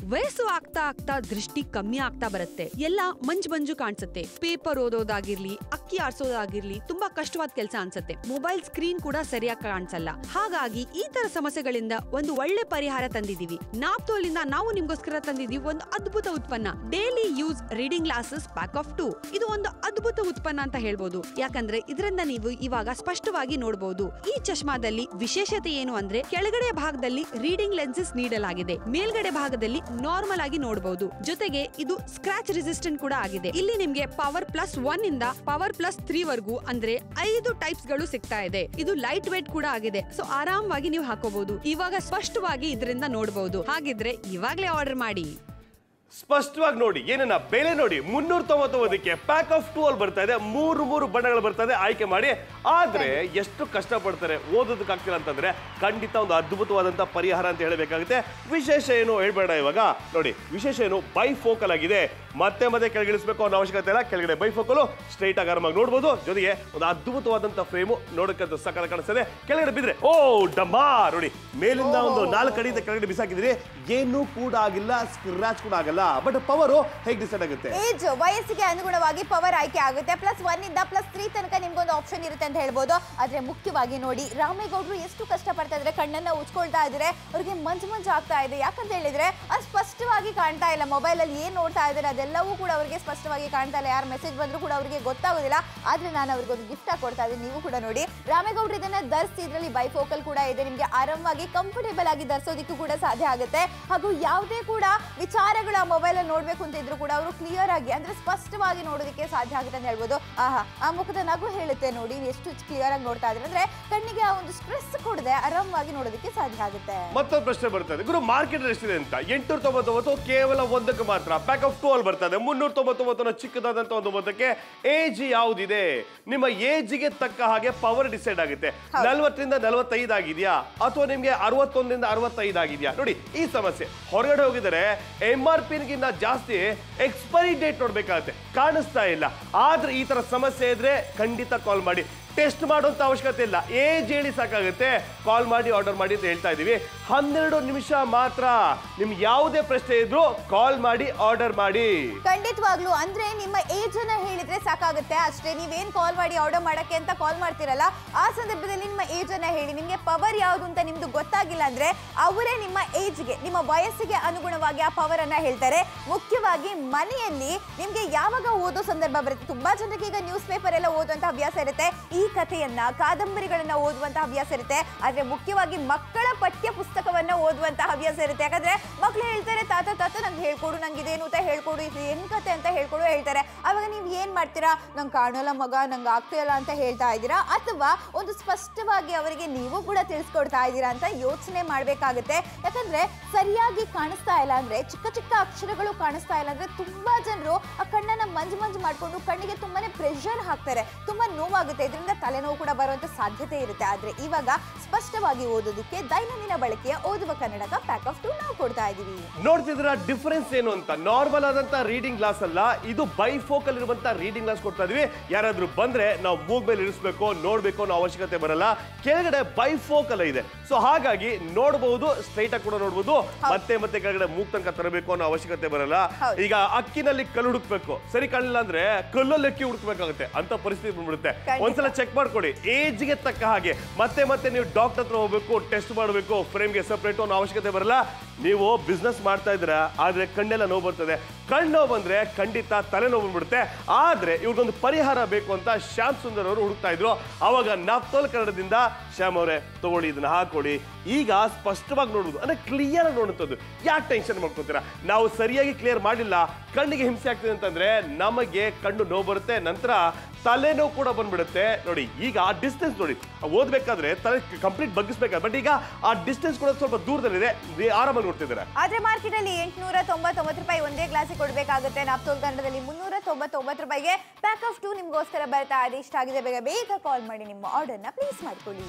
ವಯಸ್ಸು ಆಗ್ತಾ ಆಗ್ತಾ ದೃಷ್ಟಿ ಕಮ್ಮಿ ಆಗ್ತಾ ಬರುತ್ತೆ. ಎಲ್ಲ ಮಂಜು ಕಾಣಿಸುತ್ತೆ. ಪೇಪರ್ ಓದೋದಾಗಿರ್ಲಿ, ಅಕ್ಕಿ ಆರ್ಸೋದಾಗಿರ್ಲಿ ತುಂಬಾ ಕಷ್ಟವಾದ ಕೆಲಸ ಅನ್ಸುತ್ತೆ. ಮೊಬೈಲ್ ಸ್ಕ್ರೀನ್ ಕೂಡ ಸರಿಯಾಗಿ ಕಾಣಿಸಲ್ಲ. ಹಾಗಾಗಿ ಈ ತರ ಸಮಸ್ಯೆಗಳಿಂದ ಒಂದು ಒಳ್ಳೆ ಪರಿಹಾರ ತಂದಿದೀವಿ. ನಾಪ್ತೋಲಿಂದ ನಾವು ನಿಮ್ಗೋಸ್ಕರ ತಂದಿದೀವಿ ಒಂದು ಅದ್ಭುತ ಉತ್ಪನ್ನ, daily use reading glasses pack of 2. ಇದು ಒಂದು ಅದ್ಭುತ ಉತ್ಪನ್ನ ಅಂತ ಹೇಳ್ಬೋದು. ಯಾಕಂದ್ರೆ ಇದರಿಂದ ನೀವು ಇವಾಗ ಸ್ಪಷ್ಟವಾಗಿ ನೋಡಬಹುದು. ಈ ಚಶ್ಮಾದಲ್ಲಿ ವಿಶೇಷತೆ ಏನು ಅಂದ್ರೆ ಕೆಳಗಡೆ ಭಾಗದಲ್ಲಿ ರೀಡಿಂಗ್ ಲೆನ್ಸಸ್ ನೀಡಲಾಗಿದೆ, ಮೇಲ್ಗಡೆ ಭಾಗದಲ್ಲಿ ನಾರ್ಮಲ್ ಆಗಿ ನೋಡಬಹುದು. ಜೊತೆಗೆ ಇದು ಸ್ಕ್ರಾಚ್ ರೆಸಿಸ್ಟೆಂಟ್ ಕೂಡ ಆಗಿದೆ. ಇಲ್ಲಿ ನಿಮ್ಗೆ ಪವರ್ +1 ಇಂದ ಪವರ್ +3 ವರೆಗೂ ಅಂದ್ರೆ 5 ಟೈಪ್ಸ್ ಗಳು ಸಿಗ್ತಾ ಇದೆ. ಇದು ಲೈಟ್ ವೇಟ್ ಕೂಡ ಆಗಿದೆ. ಸೊ ಆರಾಮವಾಗಿ ನೀವು ಹಾಕೋಬಹುದು. ಇವಾಗ ಸ್ಪಷ್ಟವಾಗಿ ಇದರಿಂದ ನೋಡಬಹುದು. ಹಾಗಿದ್ರೆ ಇವಾಗ್ಲೇ ಆರ್ಡರ್ ಮಾಡಿ. ಸ್ಪಷ್ಟವಾಗಿ ನೋಡಿ, ಏನನ್ನ ಬೆಲೆ ನೋಡಿ. 399ಕ್ಕೆ ಪ್ಯಾಕ್ ಆಫ್ 2 ಅಲ್ಲಿ ಬರ್ತಾ ಇದೆ. ಮೂರು ಬಣ್ಣಗಳು ಬರ್ತಾ ಇದೆ, ಆಯ್ಕೆ ಮಾಡಿ. ಆದ್ರೆ ಎಷ್ಟು ಕಷ್ಟ ಪಡ್ತಾರೆ ಓದೋದಕ್ಕಾಗ್ತಿಲ್ಲ ಅಂತಂದ್ರೆ ಖಂಡಿತ ಒಂದು ಅದ್ಭುತವಾದಂತ ಪರಿಹಾರ ಅಂತ ಹೇಳಬೇಕಾಗುತ್ತೆ. ವಿಶೇಷ ಏನು ಹೇಳ್ಬೇಡ ಇವಾಗ ನೋಡಿ. ವಿಶೇಷ ಏನು, ಬೈಫೋಕಲ್ ಆಗಿದೆ. ಮತ್ತೆ ಕೆಳಗಿಳಿಸಬೇಕು ಅನ್ನೋ ಅವಶ್ಯಕತೆ ಇಲ್ಲ. ಕೆಳಗಡೆ ಬೈಫೋಕಲ್, ಸ್ಟ್ರೈಟ್ ಆಗಿ ಆರಾಮಾಗಿ ನೋಡಬಹುದು. ಜೊತೆಗೆ ಒಂದು ಅದ್ಭುತವಾದಂತ ಫ್ರೇಮು, ನೋಡಕ್ಕಂತ ಸಕಲ ಕಾಣಿಸ್ತದೆ. ಕೆಳಗಡೆ ಬಿದ್ರೆ ಓ ಡಮ್ಮಾ ನೋಡಿ, ಮೇಲಿಂದ ಒಂದು 4 ಅಡಿಯಿಂದ ಕೆಳಗಡೆ ಬಿಸಾಕಿದ್ರಿ, ಏನು ಕೂಡ ಆಗಿಲ್ಲ, ಸ್ಕ್ರಾಚ್ ಕೂಡ ಆಗಲ್ಲ. ಬಟ್ ಪವರ್ ಹೇಗೆ ಡಿಸೈಡ್ ಆಗುತ್ತೆ? ಏಜ್, ವಯಸ್ಸಿಗೆ ಅನುಗುಣವಾಗಿ ಪವರ್ ಆಯ್ಕೆ ಆಗುತ್ತೆ. +1 ಇಂದ +3 ತನಕ ನಿಮ್ಗೊಂದು ಆಪ್ಷನ್ ಇರುತ್ತೆ ಅಂತ ಹೇಳ್ಬೋದು. ಆದ್ರೆ ಮುಖ್ಯವಾಗಿ ನೋಡಿ, ರಾಮೇಗೌಡರು ಎಷ್ಟು ಕಷ್ಟ ಪಡ್ತಾ ಇದ್ರೆ, ಕಣ್ಣನ್ನ ಉಚ್ಕೊಳ್ತಾ ಇದ್ರೆ, ಅವ್ರಿಗೆ ಮಂಜು ಆಗ್ತಾ ಇದೆ. ಯಾಕಂತ ಹೇಳಿದ್ರೆ ಅದು ಸ್ಪಷ್ಟವಾಗಿ ಕಾಣ್ತಾ ಇಲ್ಲ. ಮೊಬೈಲ್ ಅಲ್ಲಿ ಏನ್ ನೋಡ್ತಾ ಇದ್ದಾರೆ ಅದೆಲ್ಲವೂ ಕೂಡ ಅವರಿಗೆ ಸ್ಪಷ್ಟವಾಗಿ ಕಾಣ್ತಾ ಇಲ್ಲ. ಯಾರು ಮೆಸೇಜ್ ಬಂದ್ರು ಕೂಡ ಅವರಿಗೆ ಗೊತ್ತಾಗೋದಿಲ್ಲ. ಆದ್ರೆ ನಾನು ಅವ್ರಿಗೊಂದು ಗಿಫ್ಟ್ ಆಗಿ ಕೊಡ್ತಾ ಇದ್ದೀನಿ. ನೀವು ಕೂಡ ನೋಡಿ, ರಾಮೇಗೌಡರು ಇದನ್ನ ಧರಿಸಿ, ಇದರಲ್ಲಿ ಬೈಫೋಕಲ್ ಕೂಡ ಇದೆ. ನಿಮ್ಗೆ ಆರಾಮಾಗಿ ಕಂಫರ್ಟೇಬಲ್ ಆಗಿ ಧರಿಸೋದಿಕ್ಕೂ ಕೂಡ ಸಾಧ್ಯ ಆಗುತ್ತೆ. ಹಾಗೂ ಯಾವುದೇ ಕೂಡ ವಿಚಾರಗಳ ಮೊಬೈಲ್ ಅಲ್ಲಿ ನೋಡ್ಬೇಕು ಅಂತ ಇದ್ರು ಕೂಡ ಅವರು ಕ್ಲಿಯರ್ ಆಗಿ ಅಂದ್ರೆ ಸ್ಪಷ್ಟವಾಗಿ ನೋಡೋದಕ್ಕೆ ಸಾಧ್ಯ ಆಗುತ್ತೆ ಅಂತ ಹೇಳ್ಬೋದು. ಆ ಮುಖದ ನಗು ಹೇಳುತ್ತೆ ನೋಡಿ, ಎಷ್ಟು ಕ್ಲಿಯರ್ ಆಗಿ ನೋಡ್ತಾ ಇದ್ರೆ ಅಂದ್ರೆ ಕಣ್ಣಿಗೆ ಆ ಒಂದು ಸ್ಟ್ರೆಸ್ ಕೊಡದೆ ಆರಾಮವಾಗಿ ನೋಡೋದಕ್ಕೆ ಸಾಧ್ಯ ಆಗುತ್ತೆ. ಮತ್ತೊಂದು ಪ್ರಶ್ನೆ ಬರ್ತದೆ, ಗುರು ಮಾರ್ಕೆಟ್ ಎಷ್ಟಿದೆ ಅಂತ. 899 ಕೇವಲ ಒಂದಕ್ಕೆ ಮಾತ್ರ. ಪ್ಯಾಕ್ ಆಫ್ 2 ಅಲ್ಲಿ ಬರ್ತದೆ. 399 ಚಿಕ್ಕದಾದಂತ ಒಂದು ಮೊತ್ತಕ್ಕೆ. ಏಜ್ ಯಾವ್ದಿದೆ, ನಿಮ್ಮ ಏಜ್ಗೆ ತಕ್ಕ ಹಾಗೆ ಪವರ್ ಡಿಸೈಡ್ ಆಗುತ್ತೆ. 40 ರಿಂದ 45 ಆಗಿದೆಯಾ ಅಥವಾ ನಿಮ್ಗೆ 61 ರಿಂದ 65 ಆಗಿದೆಯಾ ನೋಡಿ. ಈ ಸಮಸ್ಯೆ ಹೊರಗಡೆ ಹೋಗಿದರೆ MRP ಗಿಂತ ಜಾಸ್ತಿ ಎಕ್ಸ್ಪೈರಿ ಡೇಟ್ ನೋಡ್ಬೇಕಾಗುತ್ತೆ, ಕಾಣಿಸ್ತಾ ಇಲ್ಲ. ಆದ್ರೆ ಈ ತರ ಸಮಸ್ಯೆ ಇದ್ರೆ ಖಂಡಿತ ಕಾಲ್ ಮಾಡಿ. ಟೆಸ್ಟ್ ಮಾಡುವಂತ ಅವಶ್ಯಕತೆ ಇಲ್ಲ, ಏಜ್ ಹೇಳಿ ಸಾಕಾಗುತ್ತೆ. ಕಾಲ್ ಮಾಡಿ ಆರ್ಡರ್ ಮಾಡಿ ಅಂತ ಹೇಳ್ತಾ ಇದೀವಿ. 12 ನಿಮಿಷ ಮಾತ್ರ. ನಿಮ್ಗೆ ಯಾವುದೇ ಪ್ರಶ್ನೆ ಇದ್ರು ಕಾಲ್ ಮಾಡಿ ಆರ್ಡರ್ ಮಾಡಿ. ಖಂಡಿತವಾಗ್ಲು ಅಂದ್ರೆ ನಿಮ್ಮ ಏಜ್ ಅನ್ನ ಹೇಳಿದ್ರೆ ಸಾಕಾಗುತ್ತೆ ಅಷ್ಟೇ. ನೀವೇನ್ ಕಾಲ್ ಮಾಡಿ ಆರ್ಡರ್ ಮಾಡಕ್ಕೆ ಅಂತ ಕಾಲ್ ಮಾಡ್ತಿರಲ್ಲ, ಆ ಸಂದರ್ಭದಲ್ಲಿ ನಿಮ್ಮ ಏಜ್ ಅನ್ನ ಹೇಳಿ. ನಿಮ್ಗೆ ಪವರ್ ಯಾವುದು ಅಂತ ನಿಮ್ದು ಗೊತ್ತಾಗಿಲ್ಲ ಅಂದ್ರೆ ಅವರೇ ನಿಮ್ಮ ಏಜ್ಗೆ, ನಿಮ್ಮ ವಯಸ್ಸಿಗೆ ಅನುಗುಣವಾಗಿ ಆ ಪವರ್ ಅನ್ನ ಹೇಳ್ತಾರೆ. ಮುಖ್ಯವಾಗಿ ಮನೆಯಲ್ಲಿ ನಿಮ್ಗೆ ಯಾವಾಗ ಓದೋ ಸಂದರ್ಭ ಬರುತ್ತೆ, ತುಂಬಾ ಜನರಿಗೆ ಈಗ ನ್ಯೂಸ್ ಪೇಪರ್ ಎಲ್ಲ ಓದುವಂತ ಹವ್ಯಾಸ ಇರುತ್ತೆ, ಈ ಕಥೆಯನ್ನ ಕಾದಂಬರಿಗಳನ್ನ ಓದುವಂತ ಹವ್ಯಾಸ ಇರುತ್ತೆ. ಆದ್ರೆ ಮುಖ್ಯವಾಗಿ ಮಕ್ಕಳ ಪಠ್ಯ ಪುಸ್ತಕವನ್ನ ಓದುವಂತ ಹವ್ಯಾಸ ಇರುತ್ತೆ. ಯಾಕಂದ್ರೆ ಮಕ್ಳು ಹೇಳ್ತಾರೆ, ತಾತ ನಂಗೆ ಹೇಳ್ಕೊಡು, ನಂಗೆ ಇದೇನು ಅಂತ ಹೇಳ್ಕೊಡು, ಇದು ಏನ್ ಕತೆ ಅಂತ ಹೇಳ್ಕೊಡು ಹೇಳ್ತಾರೆ. ಅವಾಗ ನೀವು ಏನ್ ಮಾಡ್ತೀರಾ, ನಂಗೆ ಕಾಣಲ್ಲ ಮಗ, ನಂಗೆ ಆಗ್ತಿಲ್ಲ ಅಂತ ಹೇಳ್ತಾ ಇದ್ದೀರಾ, ಅಥವಾ ಒಂದು ಸ್ಪಷ್ಟವಾಗಿ ಅವರಿಗೆ ನೀವು ಕೂಡ ತಿಳಿಸ್ಕೊಡ್ತಾ ಇದ್ದೀರಾ ಅಂತ ಯೋಚನೆ ಮಾಡ್ಬೇಕಾಗುತ್ತೆ. ಯಾಕಂದ್ರೆ ಸರಿಯಾಗಿ ಕಾಣಿಸ್ತಾ ಇಲ್ಲ ಅಂದ್ರೆ, ಚಿಕ್ಕ ಅಕ್ಷರಗಳು ಕಾಣಿಸ್ತಾ ಇಲ್ಲ ಅಂದ್ರೆ ತುಂಬಾ ಜನರು ಆ ಕಣ್ಣನ್ನ ಮಂಜು ಮಾಡ್ಕೊಂಡು ಕಣ್ಣಿಗೆ ತುಂಬಾನೇ ಪ್ರೆಷರ್ ಹಾಕ್ತಾರೆ, ತುಂಬಾ ನೋವಾಗುತ್ತೆ. ಇದರಿಂದ ತಲೆನೋವು ಕೂಡ ಬರುವಂತ ಸಾಧ್ಯತೆ ಇರುತ್ತೆ. ಆದ್ರೆ ಇವಾಗ ಸ್ಪಷ್ಟವಾಗಿ ಓದೋದಕ್ಕೆ ದೈನಂದಿನ ಬಳಕೆಯ ಓದುವ ಕನ್ನಡಕ ಪ್ಯಾಕ್ ಆಫ್ 2 ನಾವು ಕೊಡ್ತಾ ಇದೀವಿ. ನೋಡ್ತಿದ್ರ ಡಿಫರೆನ್ಸ್ ಏನು ಅಂತ. ನಾರ್ಮಲ್ ಆದಂತ ರೀಡಿಂಗ್ ಗ್ಲಾಸ್ ಅಲ್ಲ, ಇದು ಬೈಫೋಕಲ್ ಇರುವಂತ ರೀಡಿಂಗ್ ಗ್ಲಾಸ್ ಕೊಡ್ತಾ ಇದೀವಿ. ಯಾರಾದ್ರೂ ಬಂದ್ರೆ ನಾವು ಮೂಗ್ ಮೇಲೆ ಇರಿಸಬೇಕು, ನೋಡ್ಬೇಕು ಅನ್ನೋ ಅವಶ್ಯಕತೆ ಬರಲ್ಲ. ಕೆಳಗಡೆ ಬೈಫೋಕಲ್ ಇದೆ, ಸೊ ಹಾಗಾಗಿ ನೋಡಬಹುದು, ಸ್ಟ್ರೈಟ್ ಆಗಿ ಕೂಡ ನೋಡಬಹುದು. ಮತ್ತೆ ಕೆಳಗಡೆ ಮೂಗ್ ತನಕ ತರಬೇಕು ಅನ್ನೋ ಅವಶ್ಯಕತೆ ಬರಲ್ಲ. ಈಗ ಅಕ್ಕಿನಲ್ಲಿ ಕಲ್ಲು ಹುಡುಕ್ಬೇಕು, ಸರಿ ಕಾಣಲಿಲ್ಲ ಅಂದ್ರೆ ಕಲ್ಲಲ್ಲಿ ಅಕ್ಕಿ ಹುಡುಕ್ಬೇಕಾಗುತ್ತೆ ಅಂತ ಪರಿಸ್ಥಿತಿ ಬಂದ್ಬಿಡುತ್ತೆ. ಒಂದ್ಸಲ ಚೆಕ್ ಮಾಡ್ಕೊಡಿ, ಏಜ್ಗೆ ತಕ್ಕ ಹಾಗೆ. ಮತ್ತೆ ನೀವು ಡಾಕ್ಟರ್ ಹತ್ರ ಹೋಗ್ಬೇಕು, ಟೆಸ್ಟ್ ಮಾಡಬೇಕು, ಫ್ರೇಮ್ಗೆ ಸಪರೇಟ್ ಅನ್ನೋ ಅವಶ್ಯಕತೆ ಬರಲ್ಲ. ನೀವು ಬಿಸ್ನೆಸ್ ಮಾಡ್ತಾ ಇದ್ದೀರಾ, ಆದ್ರೆ ಕಣ್ಣೆಲ್ಲ ನೋವು ಬರ್ತದೆ. ಕಣ್ಣು ನೋವು ಬಂದ್ರೆ ಖಂಡಿತ ತಲೆನೋವು ಬಂದ್ಬಿಡುತ್ತೆ. ಆದ್ರೆ ಇವ್ರಿಗೊಂದು ಪರಿಹಾರ ಬೇಕು ಅಂತ ಶ್ಯಾಮ್ ಸುಂದರ್ ಅವರು ಹುಡುಕ್ತಾ ಇದ್ರು. ಅವಾಗ ನಾಪ್ತೋಲ್ ಕನ್ನಡದಿಂದ ಶ್ಯಾಮ್ ಅವರೇ ತಗೊಳ್ಳಿ, ಇದನ್ನ ಹಾಕೊಳ್ಳಿ, ಈಗ ಸ್ಪಷ್ಟವಾಗಿ ನೋಡುವುದು ಅಂದ್ರೆ ಕ್ಲಿಯರ್ ಆಗಿ ನೋಡುವಂಥದ್ದು. ಯಾಕೆ ಟೆನ್ಷನ್ ಮಾಡ್ಕೊತೀರಾ? ನಾವು ಸರಿಯಾಗಿ ಕ್ಲಿಯರ್ ಮಾಡಿಲ್ಲ, ಕಣ್ಣಿಗೆ ಹಿಂಸೆ ಆಗ್ತದೆ ಅಂತಂದ್ರೆ ನಮಗೆ ಕಣ್ಣು ನೋವು ಬರುತ್ತೆ, ನಂತರ ತಲೆನೋವು ಕೂಡ ಬಂದ್ಬಿಡುತ್ತೆ. ನೋಡಿ ಈಗ ಆ ಡಿಸ್ಟೆನ್ಸ್ ನೋಡಿ, ಓದ್ಬೇಕಾದ್ರೆ ತಲೆ ಕಂಪ್ಲೀಟ್ ಬಗ್ಗಿಸ್ಬೇಕಾದ್ರೆ, ಬಟ್ ಈಗ ಆ ಡಿಸ್ಟೆನ್ಸ್ ಕೂಡ ಸ್ವಲ್ಪ ದೂರದಲ್ಲಿದೆ, ಆರಾಮಾಗಿ ನೋಡ್ತಿದ್ದಾರೆ. ಆದ್ರೆ ಮಾರ್ಕೆಟ್ ಅಲ್ಲಿ 899 ರೂಪಾಯಿ ಒಂದೇ ಗ್ಲಾಸಿಗೆ ಕೊಡ್ಬೇಕಾಗುತ್ತೆ. ನಾಪ್ತೋಲ್ ಕನ್ನಡದಲ್ಲಿ 399 ರೂಪಾಯಿಗೆ ಪ್ಯಾಕ್ ಆಫ್ 2 ನಿಮ್ಗೋಸ್ಕರ ಬರ್ತಾ ಇದೆ. ಇಷ್ಟ ಆಗಿದೆ ಬೇಗ ಕಾಲ್ ಮಾಡಿ ನಿಮ್ಮ ಆರ್ಡರ್ನ ಪ್ಲೇಸ್ ಮಾಡ್ಕೊಳ್ಳಿ.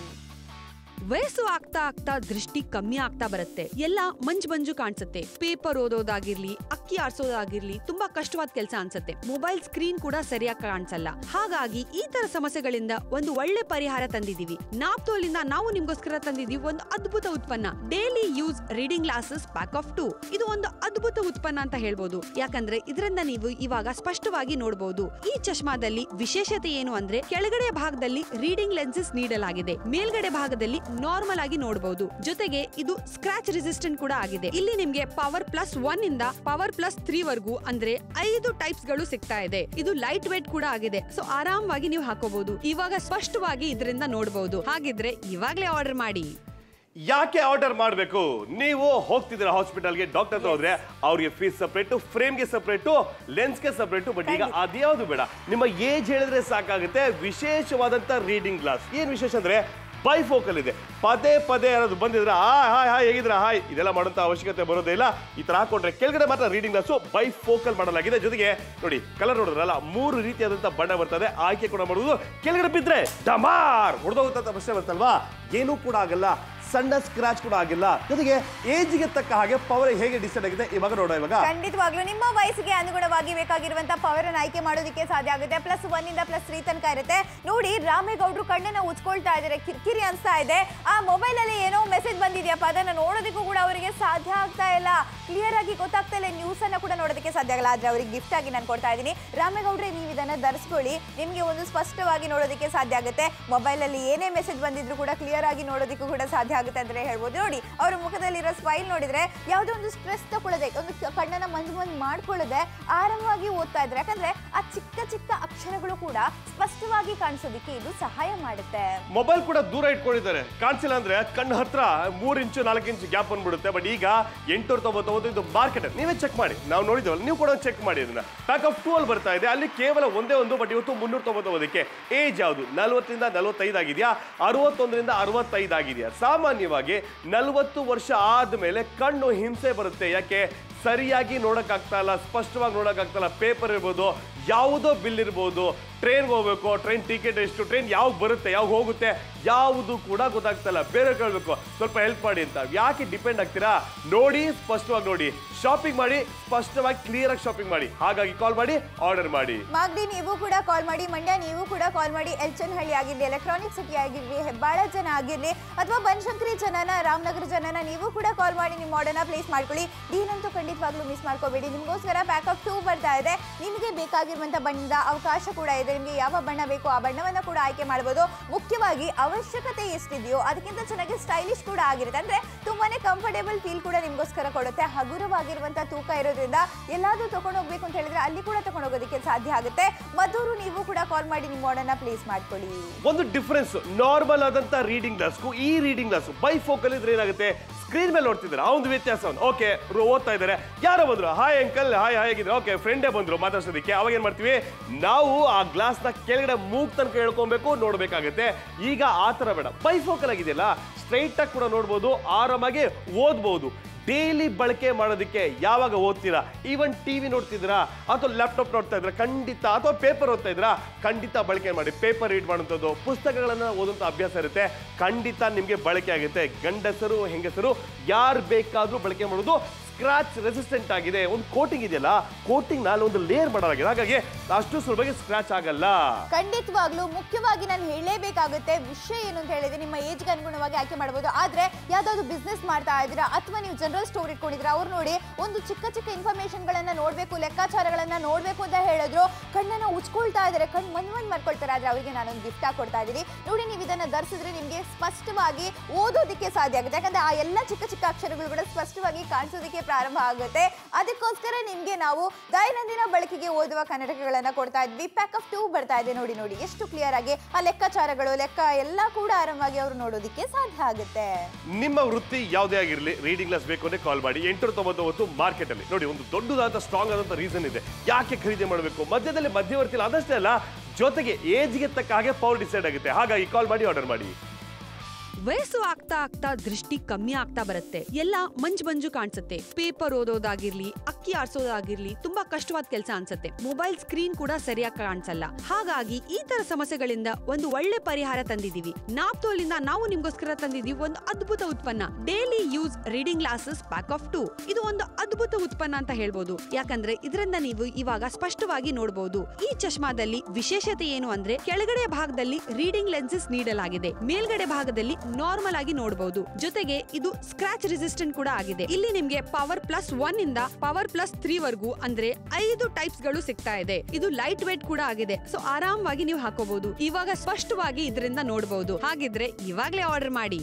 ವಯಸ್ಸು ಆಗ್ತಾ ಆಗ್ತಾ ದೃಷ್ಟಿ ಕಮ್ಮಿ ಆಗ್ತಾ ಬರುತ್ತೆ. ಎಲ್ಲ ಮಂಜು ಕಾಣಿಸುತ್ತೆ. ಪೇಪರ್ ಓದೋದಾಗಿರ್ಲಿ, ಅಕ್ಕಿ ಆರಿಸೋದಾಗಿರ್ಲಿ ತುಂಬಾ ಕಷ್ಟವಾದ ಕೆಲಸ ಅನ್ಸುತ್ತೆ. ಮೊಬೈಲ್ ಸ್ಕ್ರೀನ್ ಕೂಡ ಸರಿಯಾಗಿ ಕಾಣಿಸಲ್ಲ. ಹಾಗಾಗಿ ಈ ತರ ಸಮಸ್ಯೆಗಳಿಂದ ಒಂದು ಒಳ್ಳೆ ಪರಿಹಾರ ತಂದಿದೀವಿ. ನಾಪ್ತೋಲಿಂದ ನಾವು ನಿಮ್ಗೋಸ್ಕರ ತಂದಿದೀವಿ ಒಂದು ಅದ್ಭುತ ಉತ್ಪನ್ನ, daily use reading glasses pack of 2. ಇದು ಒಂದು ಅದ್ಭುತ ಉತ್ಪನ್ನ ಅಂತ ಹೇಳ್ಬೋದು. ಯಾಕಂದ್ರೆ ಇದರಿಂದ ನೀವು ಇವಾಗ ಸ್ಪಷ್ಟವಾಗಿ ನೋಡಬಹುದು. ಈ ಚಶ್ಮಾದಲ್ಲಿ ವಿಶೇಷತೆ ಏನು ಅಂದ್ರೆ ಕೆಳಗಡೆ ಭಾಗದಲ್ಲಿ ರೀಡಿಂಗ್ ಲೆನ್ಸಸ್ ನೀಡಲಾಗಿದೆ, ಮೇಲ್ಗಡೆ ಭಾಗದಲ್ಲಿ ನಾರ್ಮಲ್ ಆಗಿ ನೋಡಬಹುದು. ಜೊತೆಗೆ ಇದು ಸ್ಕ್ರಾಚ್ ರೆಸಿಸ್ಟೆಂಟ್ ಕೂಡ ಆಗಿದೆ. ಇಲ್ಲಿ ನಿಮ್ಗೆ ಪವರ್ +1 ಇಂದ ಪವರ್ +3 ವರೆಗೂ ಅಂದ್ರೆ 5 ಟೈಪ್ಸ್ ಗಳು ಸಿಗ್ತಾ ಇದೆ. ಇದು ಲೈಟ್ ವೇಟ್ ಕೂಡ ಆಗಿದೆ, ಸೊ ಆರಾಮವಾಗಿ ನೀವು ಹಾಕೋಬಹುದು. ಇವಾಗ ಸ್ಪಷ್ಟವಾಗಿ ಇದರಿಂದ ನೋಡಬಹುದು. ಹಾಗಿದ್ರೆ ಇವಾಗ್ಲೇ ಆರ್ಡರ್ ಮಾಡಿ. ಯಾಕೆ ಆರ್ಡರ್ ಮಾಡಬೇಕು? ನೀವು ಹೋಗ್ತಿದ್ದೀರಾ ಹಾಸ್ಪಿಟಲ್ಗೆ, ಡಾಕ್ಟರ್ ಹತ್ರ ಹೋದ್ರೆ ಅವ್ರಿಗೆ ಫೀಸ್ ಸಪ್ರೇಟು, ಫ್ರೇಮ್ಗೆ ಸಪ್ರೇಟು, ಲೆನ್ಸ್ಗೆ ಸಪ್ರೇಟು. ಬಟ್ ಈಗ ಅದ್ಯಾವುದು ಬೇಡ, ನಿಮ್ಮ ಏಜ್ ಹೇಳಿದ್ರೆ ಸಾಕಾಗುತ್ತೆ. ವಿಶೇಷವಾದಂತ ರೀಡಿಂಗ್ ಗ್ಲಾಸ್. ಏನ್ ವಿಶೇಷ ಅಂದ್ರೆ ಬೈಫೋಕಲ್ ಇದೆ. ಪದೇ ಪದೇ ಯಾರಾದ್ರು ಬಂದಿದ್ರೆ ಹಾಯ್ ಹೇಗಿದ್ರ ಹಾಯ್ ಇದೆಲ್ಲ ಮಾಡೋಂಥ ಅವಶ್ಯಕತೆ ಬರೋದೇ ಇಲ್ಲ. ಈ ತರ ಹಾಕೊಂಡ್ರೆ ಕೆಳಗಡೆ ಮಾತ್ರ ರೀಡಿಂಗ್ ಗ್ಲಾಸು ಬೈಫೋಕಲ್ ಮಾಡಲಾಗಿದೆ. ಜೊತೆಗೆ ನೋಡಿ ಕಲರ್ ನೋಡಿದ್ರಲ್ಲ, 3 ರೀತಿಯಾದಂಥ ಬಣ್ಣ ಬರ್ತದೆ. ಆಯ್ಕೆ ಕೂಡ ಮಾಡುವುದು. ಕೆಳಗಡೆ ಬಿದ್ರೆ ಡಮಾರ್ ಹೊಡೆದೋಗುತ್ತ ಪ್ರಶ್ನೆ ಬರ್ತಲ್ವಾ, ಏನೂ ಕೂಡ ಆಗಲ್ಲ, ಸಣ್ಣ ಸ್ಕ್ರಾಚ್ ಕೂಡ ಆಗಿಲ್ಲ. ಜೊತೆಗೆ ಏಜ್ಗೆ ತಕ್ಕ ಹಾಗೆ ಪವರ್ ಹೇಗೆ ಡಿಸೈಡ್ ಆಗಿದೆ ಇವಾಗ ನೋಡೋ. ಇವಾಗ ಖಂಡಿತವಾಗ್ಲೂ ನಿಮ್ಮ ವಯಸ್ಸಿಗೆ ಅನುಗುಣವಾಗಿ ಬೇಕಾಗಿರುವಂತ ಪವರ್ ಅನ್ನು ಆಯ್ಕೆ ಮಾಡೋದಕ್ಕೆ ಸಾಧ್ಯ ಆಗುತ್ತೆ. +1 ಇಂದ +3 ತನಕ ಇರುತ್ತೆ. ನೋಡಿ, ರಾಮೇಗೌಡರು ಕಣ್ಣನ್ನ ಉಚ್ಕೊಳ್ತಾ ಇದ್ದಾರೆ, ಕಿರಿಕಿರಿ ಅನ್ಸ್ತಾ ಇದೆ. ಆ ಮೊಬೈಲ್ ಅಲ್ಲಿ ಏನೋ ಮೆಸೇಜ್ ಬಂದಿದೆಯಪ್ಪ, ಅದನ್ನ ನೋಡೋದಕ್ಕೂ ಕೂಡ ಅವರಿಗೆ ಸಾಧ್ಯ ಆಗ್ತಾ ಇಲ್ಲ, ಕ್ಲಿಯರ್ ಆಗಿ ಗೊತ್ತಾಗ್ತಾ ಇಲ್ಲ. ನ್ಯೂಸ್ ಅನ್ನ ಕೂಡ ನೋಡೋದಕ್ಕೆ ಸಾಧ್ಯ ಆಗಲ್ಲ. ಆದ್ರೆ ಅವರಿಗೆ ಗಿಫ್ಟ್ ಆಗಿ ನಾನು ಕೊಡ್ತಾ ಇದ್ದೀನಿ. ರಾಮೇಗೌಡ್ರೆ, ನೀವು ಇದನ್ನ ಧರಿಸ್ಕೊಳ್ಳಿ, ನಿಮ್ಗೆ ಒಂದು ಸ್ಪಷ್ಟವಾಗಿ ನೋಡೋದಕ್ಕೆ ಸಾಧ್ಯ ಆಗುತ್ತೆ. ಮೊಬೈಲ್ ಅಲ್ಲಿ ಏನೇ ಮೆಸೇಜ್ ಬಂದಿದ್ರು ಕೂಡ ಕ್ಲಿಯರ್ ಆಗಿ ನೋಡೋದಕ್ಕೂ ಕೂಡ ಸಾಧ್ಯ ಆಗುತ್ತೆ ಅಂದ್ರೆ ಹೇಳ್ಬೋದು. ನೋಡಿ, ಅವರ ಮುಖದಲ್ಲಿರೋ ಸ್ಮೈಲ್ ನೋಡಿದ್ರೆ ಯಾವುದೋ ಒಂದು ಸ್ಟ್ರೆಸ್ ತಗೊಳ್ಳದೆ, ಒಂದು ಕಣ್ಣನ್ನ ಮಂಜು ಮಾಡ್ಕೊಳ್ಳದೆ ಆರಾಮವಾಗಿ ಓದ್ತಾ ಇದ್ರೆ. ಯಾಕಂದ್ರೆ ಆ ಚಿಕ್ಕ ಚಿಕ್ಕ ಅಕ್ಷರಗಳು ಕೂಡ ಸ್ಪಷ್ಟವಾಗಿ ಕಾಣಿಸೋದಕ್ಕೆ ಇದು ಸಹಾಯ ಮಾಡುತ್ತೆ. ಮೊಬೈಲ್ ಕೂಡ ದೂರ ಇಟ್ಕೊಂಡಿದ್ದಾರೆ, ಕಾಣಿಸಿಲ್ಲ ಅಂದ್ರೆ ಕಣ್ಣು ಹತ್ರ 3 ಇಂಚು 4 ಇಂಚು ಗ್ಯಾಪ್ ಬಂದ್ಬಿಡುತ್ತೆ. ಬಟ್ ಈಗ 899 ಇದು ಮಾರ್ಕೆಟ್, ನೀವೇ ಚೆಕ್ ಮಾಡಿ. ನಾವು ನೋಡಿದ್ವಲ್ಲ, ನೀವು ಕೂಡ ಚೆಕ್ ಮಾಡಿ. ಅದನ್ನ ಪ್ಯಾಕ್ ಆಫ್ 2 ಅಲ್ಲಿ ಬರ್ತಾ ಇದೆ. ಅಲ್ಲಿ ಕೇವಲ ಒಂದೇ ಒಂದು, ಬಟ್ ಇವತ್ತು 399ಕ್ಕೆ. ಏಜ್ ಯಾವುದು? 40 ರಿಂದ 45 ಆಗಿದೆಯಾ, 61 ರಿಂದ 65 ಆಗಿದೆಯಾ? ಸಾಮಾನ್ಯವಾಗಿ 40 ವರ್ಷ ಆದ್ಮೇಲೆ ಕಣ್ಣು ಹಿಂಸೆ ಬರುತ್ತೆ. ಯಾಕೆ? ಸರಿಯಾಗಿ ನೋಡಕ್ಕಾಗ್ತಾ ಇಲ್ಲ, ಸ್ಪಷ್ಟವಾಗಿ ನೋಡಕ್ಕಾಗ್ತಾ ಇಲ್ಲ. ಪೇಪರ್ ಇರ್ಬೋದು, ಯಾವುದೋ ಬಿಲ್ ಇರ್ಬೋದು, ಟ್ರೈನ್ಗೆ ಹೋಗ್ಬೇಕು, ಟ್ರೈನ್ ಟಿಕೆಟ್ ಎಷ್ಟು, ಟ್ರೈನ್ ಯಾವಾಗ ಬರುತ್ತೆ ಯಾವಾಗ ಹೋಗುತ್ತೆ ಯಾವುದು ಕೂಡ ಗೊತ್ತಾಗ್ತಾ ಇಲ್ಲ. ಬೇರೆ ಕೇಳಬೇಕು, ಸ್ವಲ್ಪ ಹೆಲ್ಪ್ ಮಾಡಿ ಅಂತ. ಯಾಕೆ ಡಿಪೆಂಡ್ ಆಗ್ತೀರಾ? ನೋಡಿ, ಸ್ಪಷ್ಟವಾಗಿ ನೋಡಿ, ಶಾಪಿಂಗ್ ಮಾಡಿ, ಸ್ಪಷ್ಟವಾಗಿ ಕ್ಲಿಯರ್ ಆಗಿ ಶಾಪಿಂಗ್ ಮಾಡಿ. ಹಾಗಾಗಿ ಕಾಲ್ ಮಾಡಿ, ಆರ್ಡರ್ ಮಾಡಿ. ಮಾಗಡಿ ನೀವು ಕೂಡ ಕಾಲ್ ಮಾಡಿ, ಮಂಡ್ಯ ನೀವು ಕೂಡ ಕಾಲ್ ಮಾಡಿ. ಎಲ್ಚನಹಳ್ಳಿ ಆಗಿರ್ಲಿ, ಎಲೆಕ್ಟ್ರಾನಿಕ್ ಸಿಟಿ ಆಗಿರ್ಲಿ, ಹೆಬ್ಬಾಳ ಜನ ಆಗಿರ್ಲಿ, ಅಥವಾ ಬನಶಂಕರಿ ಜನನ, ರಾಮನಗರ ಜನನ, ನೀವು ಕೂಡ ಕಾಲ್ ಮಾಡಿ ನಿಮ್ಮ ಆರ್ಡರ್ನ ಪ್ಲೇಸ್ ಮಾಡ್ಕೊಳ್ಳಿ. ಡೀಲಂತೂ ಖಂಡಿತವಾಗ್ಲೂ ಮಿಸ್ ಮಾಡ್ಕೋಬೇಡಿ. ನಿಮಗೋಸ್ಕರ ಪ್ಯಾಕ್ ಆಫ್ 2 ಬರ್ತಾ ಇದೆ. ನಿಮಗೆ ಬೇಕಾಗಿರುವಂತ ಬಣ್ಣದ ಅವಕಾಶ ಕೂಡ ಇದೆ. ನಿಮಗೆ ಯಾವ ಬಣ್ಣ ಬೇಕೋ ಆ ಬಣ್ಣವನ್ನ ಕೂಡ ಆಯ್ಕೆ ಮಾಡಬಹುದು. ಮುಖ್ಯವಾಗಿ ಅವಶ್ಯಕತೆ ಎಷ್ಟಿದೆಯೋ ಅದಕ್ಕಿಂತ ಚೆನ್ನಾಗಿ ಸ್ಟೈಲಿಶ್ ಕೂಡ ಆಗಿರುತ್ತೆ. ಅಂದ್ರೆ ತುಂಬಾನೇ ಕಂಫರ್ಟೇಬಲ್ ಫೀಲ್ ಕೂಡ ನಿಮಗೋಸ್ಕರ ಕೊಡುತ್ತೆ. ಹಗುರವಾಗಿರುವಂತ ತೂಕ ಇರೋದ್ರಿಂದ ಎಲ್ಲಾದ್ರೂ ತಗೊಂಡು ಹೋಗ್ಬೇಕು ಅಂತ ಹೇಳಿದ್ರೆ ಅಲ್ಲಿ ಕೂಡ ತಗೊಂಡು ಹೋಗೋದಕ್ಕೆ ಸಾಧ್ಯ ಆಗುತ್ತೆ. ಮಧುರು, ನೀವು ಕೂಡ ಕಾಲ್ ಮಾಡಿ ನಿಮ್ಮ ಆರ್ಡರ್ನ ಪ್ಲೇಸ್ ಮಾಡ್ಕೊಳ್ಳಿ. ಒಂದು ಡಿಫರೆನ್ಸ್, ನಾರ್ಮಲ್ ಆದಂತ ರೀಡಿಂಗ್ ಗ್ಲಾಸ್ಗೂ ಈ ರೀಡಿಂಗ್ ಗ್ಲಾಸ್ ಬೈಫೋಕಲ್ ಇದ್ರೆ ಏನಾಗುತ್ತೆ, ಸ್ಕ್ರೀನ್ ಮೇಲೆ ನೋಡ್ತಿದ್ದಾರೆ, ಆ ಒಂದು ವ್ಯತ್ಯಾಸ. ಓಕೆ, ಓದ್ತಾ ಇದ್ದಾರೆ, ಯಾರೋ ಬಂದ್ರು, ಹಾಯ್ ಅಂಕಲ್, ಹಾಯ್ ಆಗಿದ್ರೆ, ಓಕೆ ಫ್ರೆಂಡೇ ಬಂದ್ರು ಮಾತಾಡ್ಸೋದಕ್ಕೆ. ಅವಾಗ ಏನ್ ಮಾಡ್ತೀವಿ ನಾವು, ಆ ಗ್ಲಾಸ್ ನ ಕೆಳಗಡೆ ಮೂಗ್ ತನಕ ಹೇಳ್ಕೊಬೇಕು, ನೋಡ್ಬೇಕಾಗತ್ತೆ. ಈಗ ಆ ತರ ಬೇಡ, ಬೈಫೋಕಲ್ ಆಗಿದೆಯಲ್ಲ, ಸ್ಟ್ರೈಟ್ ಆಗಿ ಕೂಡ ನೋಡ್ಬೋದು, ಆರಾಮಾಗಿ ಓದ್ಬೋದು. ಡೈಲಿ ಬಳಕೆ ಮಾಡೋದಕ್ಕೆ ಯಾವಾಗ ಓದ್ತೀರಾ, ಈವನ್ ಟಿವಿ ನೋಡ್ತಿದ್ದೀರಾ ಅಥವಾ ಲ್ಯಾಪ್ಟಾಪ್ ನೋಡ್ತಾ ಇದ್ದೀರಾ ಖಂಡಿತ, ಅಥವಾ ಪೇಪರ್ ಓದ್ತಾ ಇದ್ದೀರಾ ಖಂಡಿತ ಬಳಕೆ ಮಾಡಿ. ಪೇಪರ್ ರೀಡ್ ಮಾಡುವಂಥದ್ದು, ಪುಸ್ತಕಗಳನ್ನು ಓದುವಂಥ ಅಭ್ಯಾಸ ಇರುತ್ತೆ, ಖಂಡಿತ ನಿಮಗೆ ಬಳಕೆ ಆಗುತ್ತೆ. ಗಂಡಸರು ಹೆಂಗಸರು ಯಾರು ಬೇಕಾದರೂ ಬಳಕೆ ಮಾಡೋದು. ಸ್ಕ್ರಾಚ್ ರೆಸಿಸ್ಟೆಂಟ್ ಆಗಿದೆ. ಒಂದು ಕೋಟಿಂಗ್ ಇದೆಯಲ್ಲ, ಕೋಟಿಂಗ್ ನಲ್ಲಿ ಒಂದು ಲೇಯರ್ ಮಾಡಲಾಗಿದೆ, ಹಾಗಾಗಿ ಅಷ್ಟು ಸುಲಭವಾಗಿ ಸ್ಕ್ರಾಚ್ ಆಗಲ್ಲ. ಖಂಡಿತವಾಗ್ಲೂ ಮುಖ್ಯವಾಗಿ ನಾನು ಹೇಳಲೇಬೇಕಾಗುತ್ತೆ ವಿಷಯ ಏನು ಅಂತ ಹೇಳಿದ್ರೆ, ನಿಮ್ಮ ಏಜ್ಗೆ ಅನುಗುಣವಾಗಿ ಆಯ್ಕೆ ಮಾಡಬಹುದು. ಆದ್ರೆ ಯಾವ್ದಾದ್ರು ಬಿಸ್ನೆಸ್ ಮಾಡ್ತಾ ಇದ್ದೀರಾ ಅಥವಾ ನೀವು ಜನರಲ್ ಸ್ಟೋರ್ ಇಟ್ಕೊಂಡಿದ್ದೀರಾ, ಅವ್ರು ನೋಡಿ ಒಂದು ಚಿಕ್ಕ ಚಿಕ್ಕ ಇನ್ಫಾರ್ಮೇಶನ್ ಗಳನ್ನ ನೋಡ್ಬೇಕು, ಲೆಕ್ಕಾಚಾರಗಳನ್ನ ನೋಡ್ಬೇಕು ಅಂತ ಹೇಳಿದ್ರು ಕಣ್ಣನ್ನ ಉಚ್ಕೊಳ್ತಾ ಇದ್ದಾರೆ, ಕಣ್ಣು ಮಂದ್ ಮಾಡ್ಕೊಳ್ತಾರೆ. ಆದ್ರೆ ಅವರಿಗೆ ನಾನೊಂದು ಗಿಫ್ಟ್ ಆಗಿ ಕೊಡ್ತಾ ಇದ್ದೀನಿ. ನೋಡಿ, ನೀವು ಇದನ್ನ ಧರಿಸಿದ್ರೆ ನಿಮ್ಗೆ ಸ್ಪಷ್ಟವಾಗಿ ಓದೋದಕ್ಕೆ ಸಾಧ್ಯ ಆಗುತ್ತೆ. ಯಾಕಂದ್ರೆ ಆ ಎಲ್ಲ ಚಿಕ್ಕ ಚಿಕ್ಕ ಅಕ್ಷರಗಳು ಕೂಡ ಸ್ಪಷ್ಟವಾಗಿ ಕಾಣಿಸೋದಕ್ಕೆ ಪ್ರಾರಂಭ ಆಗುತ್ತೆ. ಅದಕ್ಕೋಸ್ಕರ ನಿಮ್ಗೆ ನಾವು ದೈನಂದಿನ ಬಳಕೆಗೆ ಓದುವ ಕನ್ನಡಕಗಳನ್ನ ಕೊಡ್ತಾ ಇದ್ವಿ. ಪ್ಯಾಕ್ ಆಫ್ 2 ಬರ್ತಾ ಇದೆ. ನೋಡಿ ನೋಡಿ ಎಷ್ಟು ಕ್ಲಿಯರ್ ಆಗಿ ಆ ಲೆಕ್ಕಾಚಾರಗಳು, ಲೆಕ್ಕ ಎಲ್ಲ ಕೂಡ ಆರಾಮಾಗಿ ಅವರು ನೋಡೋದಕ್ಕೆ ಸಾಧ್ಯ ಆಗುತ್ತೆ. ನಿಮ್ಮ ವೃತ್ತಿ ಯಾವುದೇ ಆಗಿರಲಿ, ರೀಡಿಂಗ್ ಗ್ಲಾಸ್ ಬೇಕು ಅಂದ್ರೆ ಕಾಲ್ ಮಾಡಿ. 899 ಮಾರ್ಕೆಟ್ ಅಲ್ಲಿ. ನೋಡಿ, ಒಂದು ದೊಡ್ಡದಾದ ಸ್ಟ್ರಾಂಗ್ ಆದಂತ ರೀಸನ್ ಇದೆ ಯಾಕೆ ಖರೀದಿ ಮಾಡಬೇಕು. ಮಧ್ಯದಲ್ಲಿ ಮಧ್ಯವರ್ತಿ ಇಲ್ಲ, ಅದಷ್ಟೇ ಅಲ್ಲ, ಜೊತೆಗೆ ಏಜ್ಗೆ ತಕ್ಕ ಹಾಗೆ ಪವರ್ ಡಿಸೈಡ್ ಆಗುತ್ತೆ. ಹಾಗಾಗಿ ಕಾಲ್ ಮಾಡಿ, ಆರ್ಡರ್ ಮಾಡಿ. ವಯಸ್ಸು ಆಗ್ತಾ ಆಗ್ತಾ ದೃಷ್ಟಿ ಕಮ್ಮಿ ಆಗ್ತಾ ಬರುತ್ತೆ. ಎಲ್ಲ ಮಂಜು ಕಾಣಿಸುತ್ತೆ. ಪೇಪರ್ ಓದೋದಾಗಿರ್ಲಿ, ಅಕ್ಕಿ ಅಕ್ಕಿ ಆರಿಸೋದಾಗಿರ್ಲಿ ತುಂಬಾ ಕಷ್ಟವಾದ ಕೆಲಸ ಅನ್ಸುತ್ತೆ. ಮೊಬೈಲ್ ಸ್ಕ್ರೀನ್ ಕೂಡ ಸರಿಯಾಗಿ ಕಾಣಿಸಲ್ಲ. ಹಾಗಾಗಿ ಈ ತರ ಸಮಸ್ಯೆಗಳಿಂದ ಒಂದು ಒಳ್ಳೆ ಪರಿಹಾರ ತಂದಿದೀವಿ. ನಾಪ್ತೋಲಿಂದ ನಾವು ನಿಮ್ಗೋಸ್ಕರ ತಂದಿದೀವಿ ಒಂದು ಅದ್ಭುತ ಉತ್ಪನ್ನ, daily use reading glasses pack of 2. ಇದು ಒಂದು ಅದ್ಭುತ ಉತ್ಪನ್ನ ಅಂತ ಹೇಳ್ಬೋದು. ಯಾಕಂದ್ರೆ ಇದರಿಂದ ನೀವು ಇವಾಗ ಸ್ಪಷ್ಟವಾಗಿ ನೋಡಬಹುದು. ಈ ಚಶ್ಮಾದಲ್ಲಿ ವಿಶೇಷತೆ ಏನು ಅಂದ್ರೆ ಕೆಳಗಡೆ ಭಾಗದಲ್ಲಿ ರೀಡಿಂಗ್ ಲೆನ್ಸಸ್ ನೀಡಲಾಗಿದೆ, ಮೇಲ್ಗಡೆ ಭಾಗದಲ್ಲಿ ನಾರ್ಮಲ್ ಆಗಿ ನೋಡಬಹುದು. ಜೊತೆಗೆ ಇದು ಸ್ಕ್ರಾಚ್ ರೆಸಿಸ್ಟೆಂಟ್ ಕೂಡ ಆಗಿದೆ. ಇಲ್ಲಿ ನಿಮ್ಗೆ ಪವರ್ +1 ಇಂದ ಪವರ್ +3 ವರೆಗೂ ಅಂದ್ರೆ 5 ಟೈಪ್ಸ್ ಗಳು ಸಿಗ್ತಾ ಇದೆ. ಇದು ಲೈಟ್ ವೇಟ್ ಕೂಡ ಆಗಿದೆ. ಸೊ ಆರಾಮವಾಗಿ ನೀವು ಹಾಕೋಬಹುದು. ಇವಾಗ ಸ್ಪಷ್ಟವಾಗಿ ಇದರಿಂದ ನೋಡಬಹುದು. ಹಾಗಿದ್ರೆ ಇವಾಗ್ಲೇ ಆರ್ಡರ್ ಮಾಡಿ.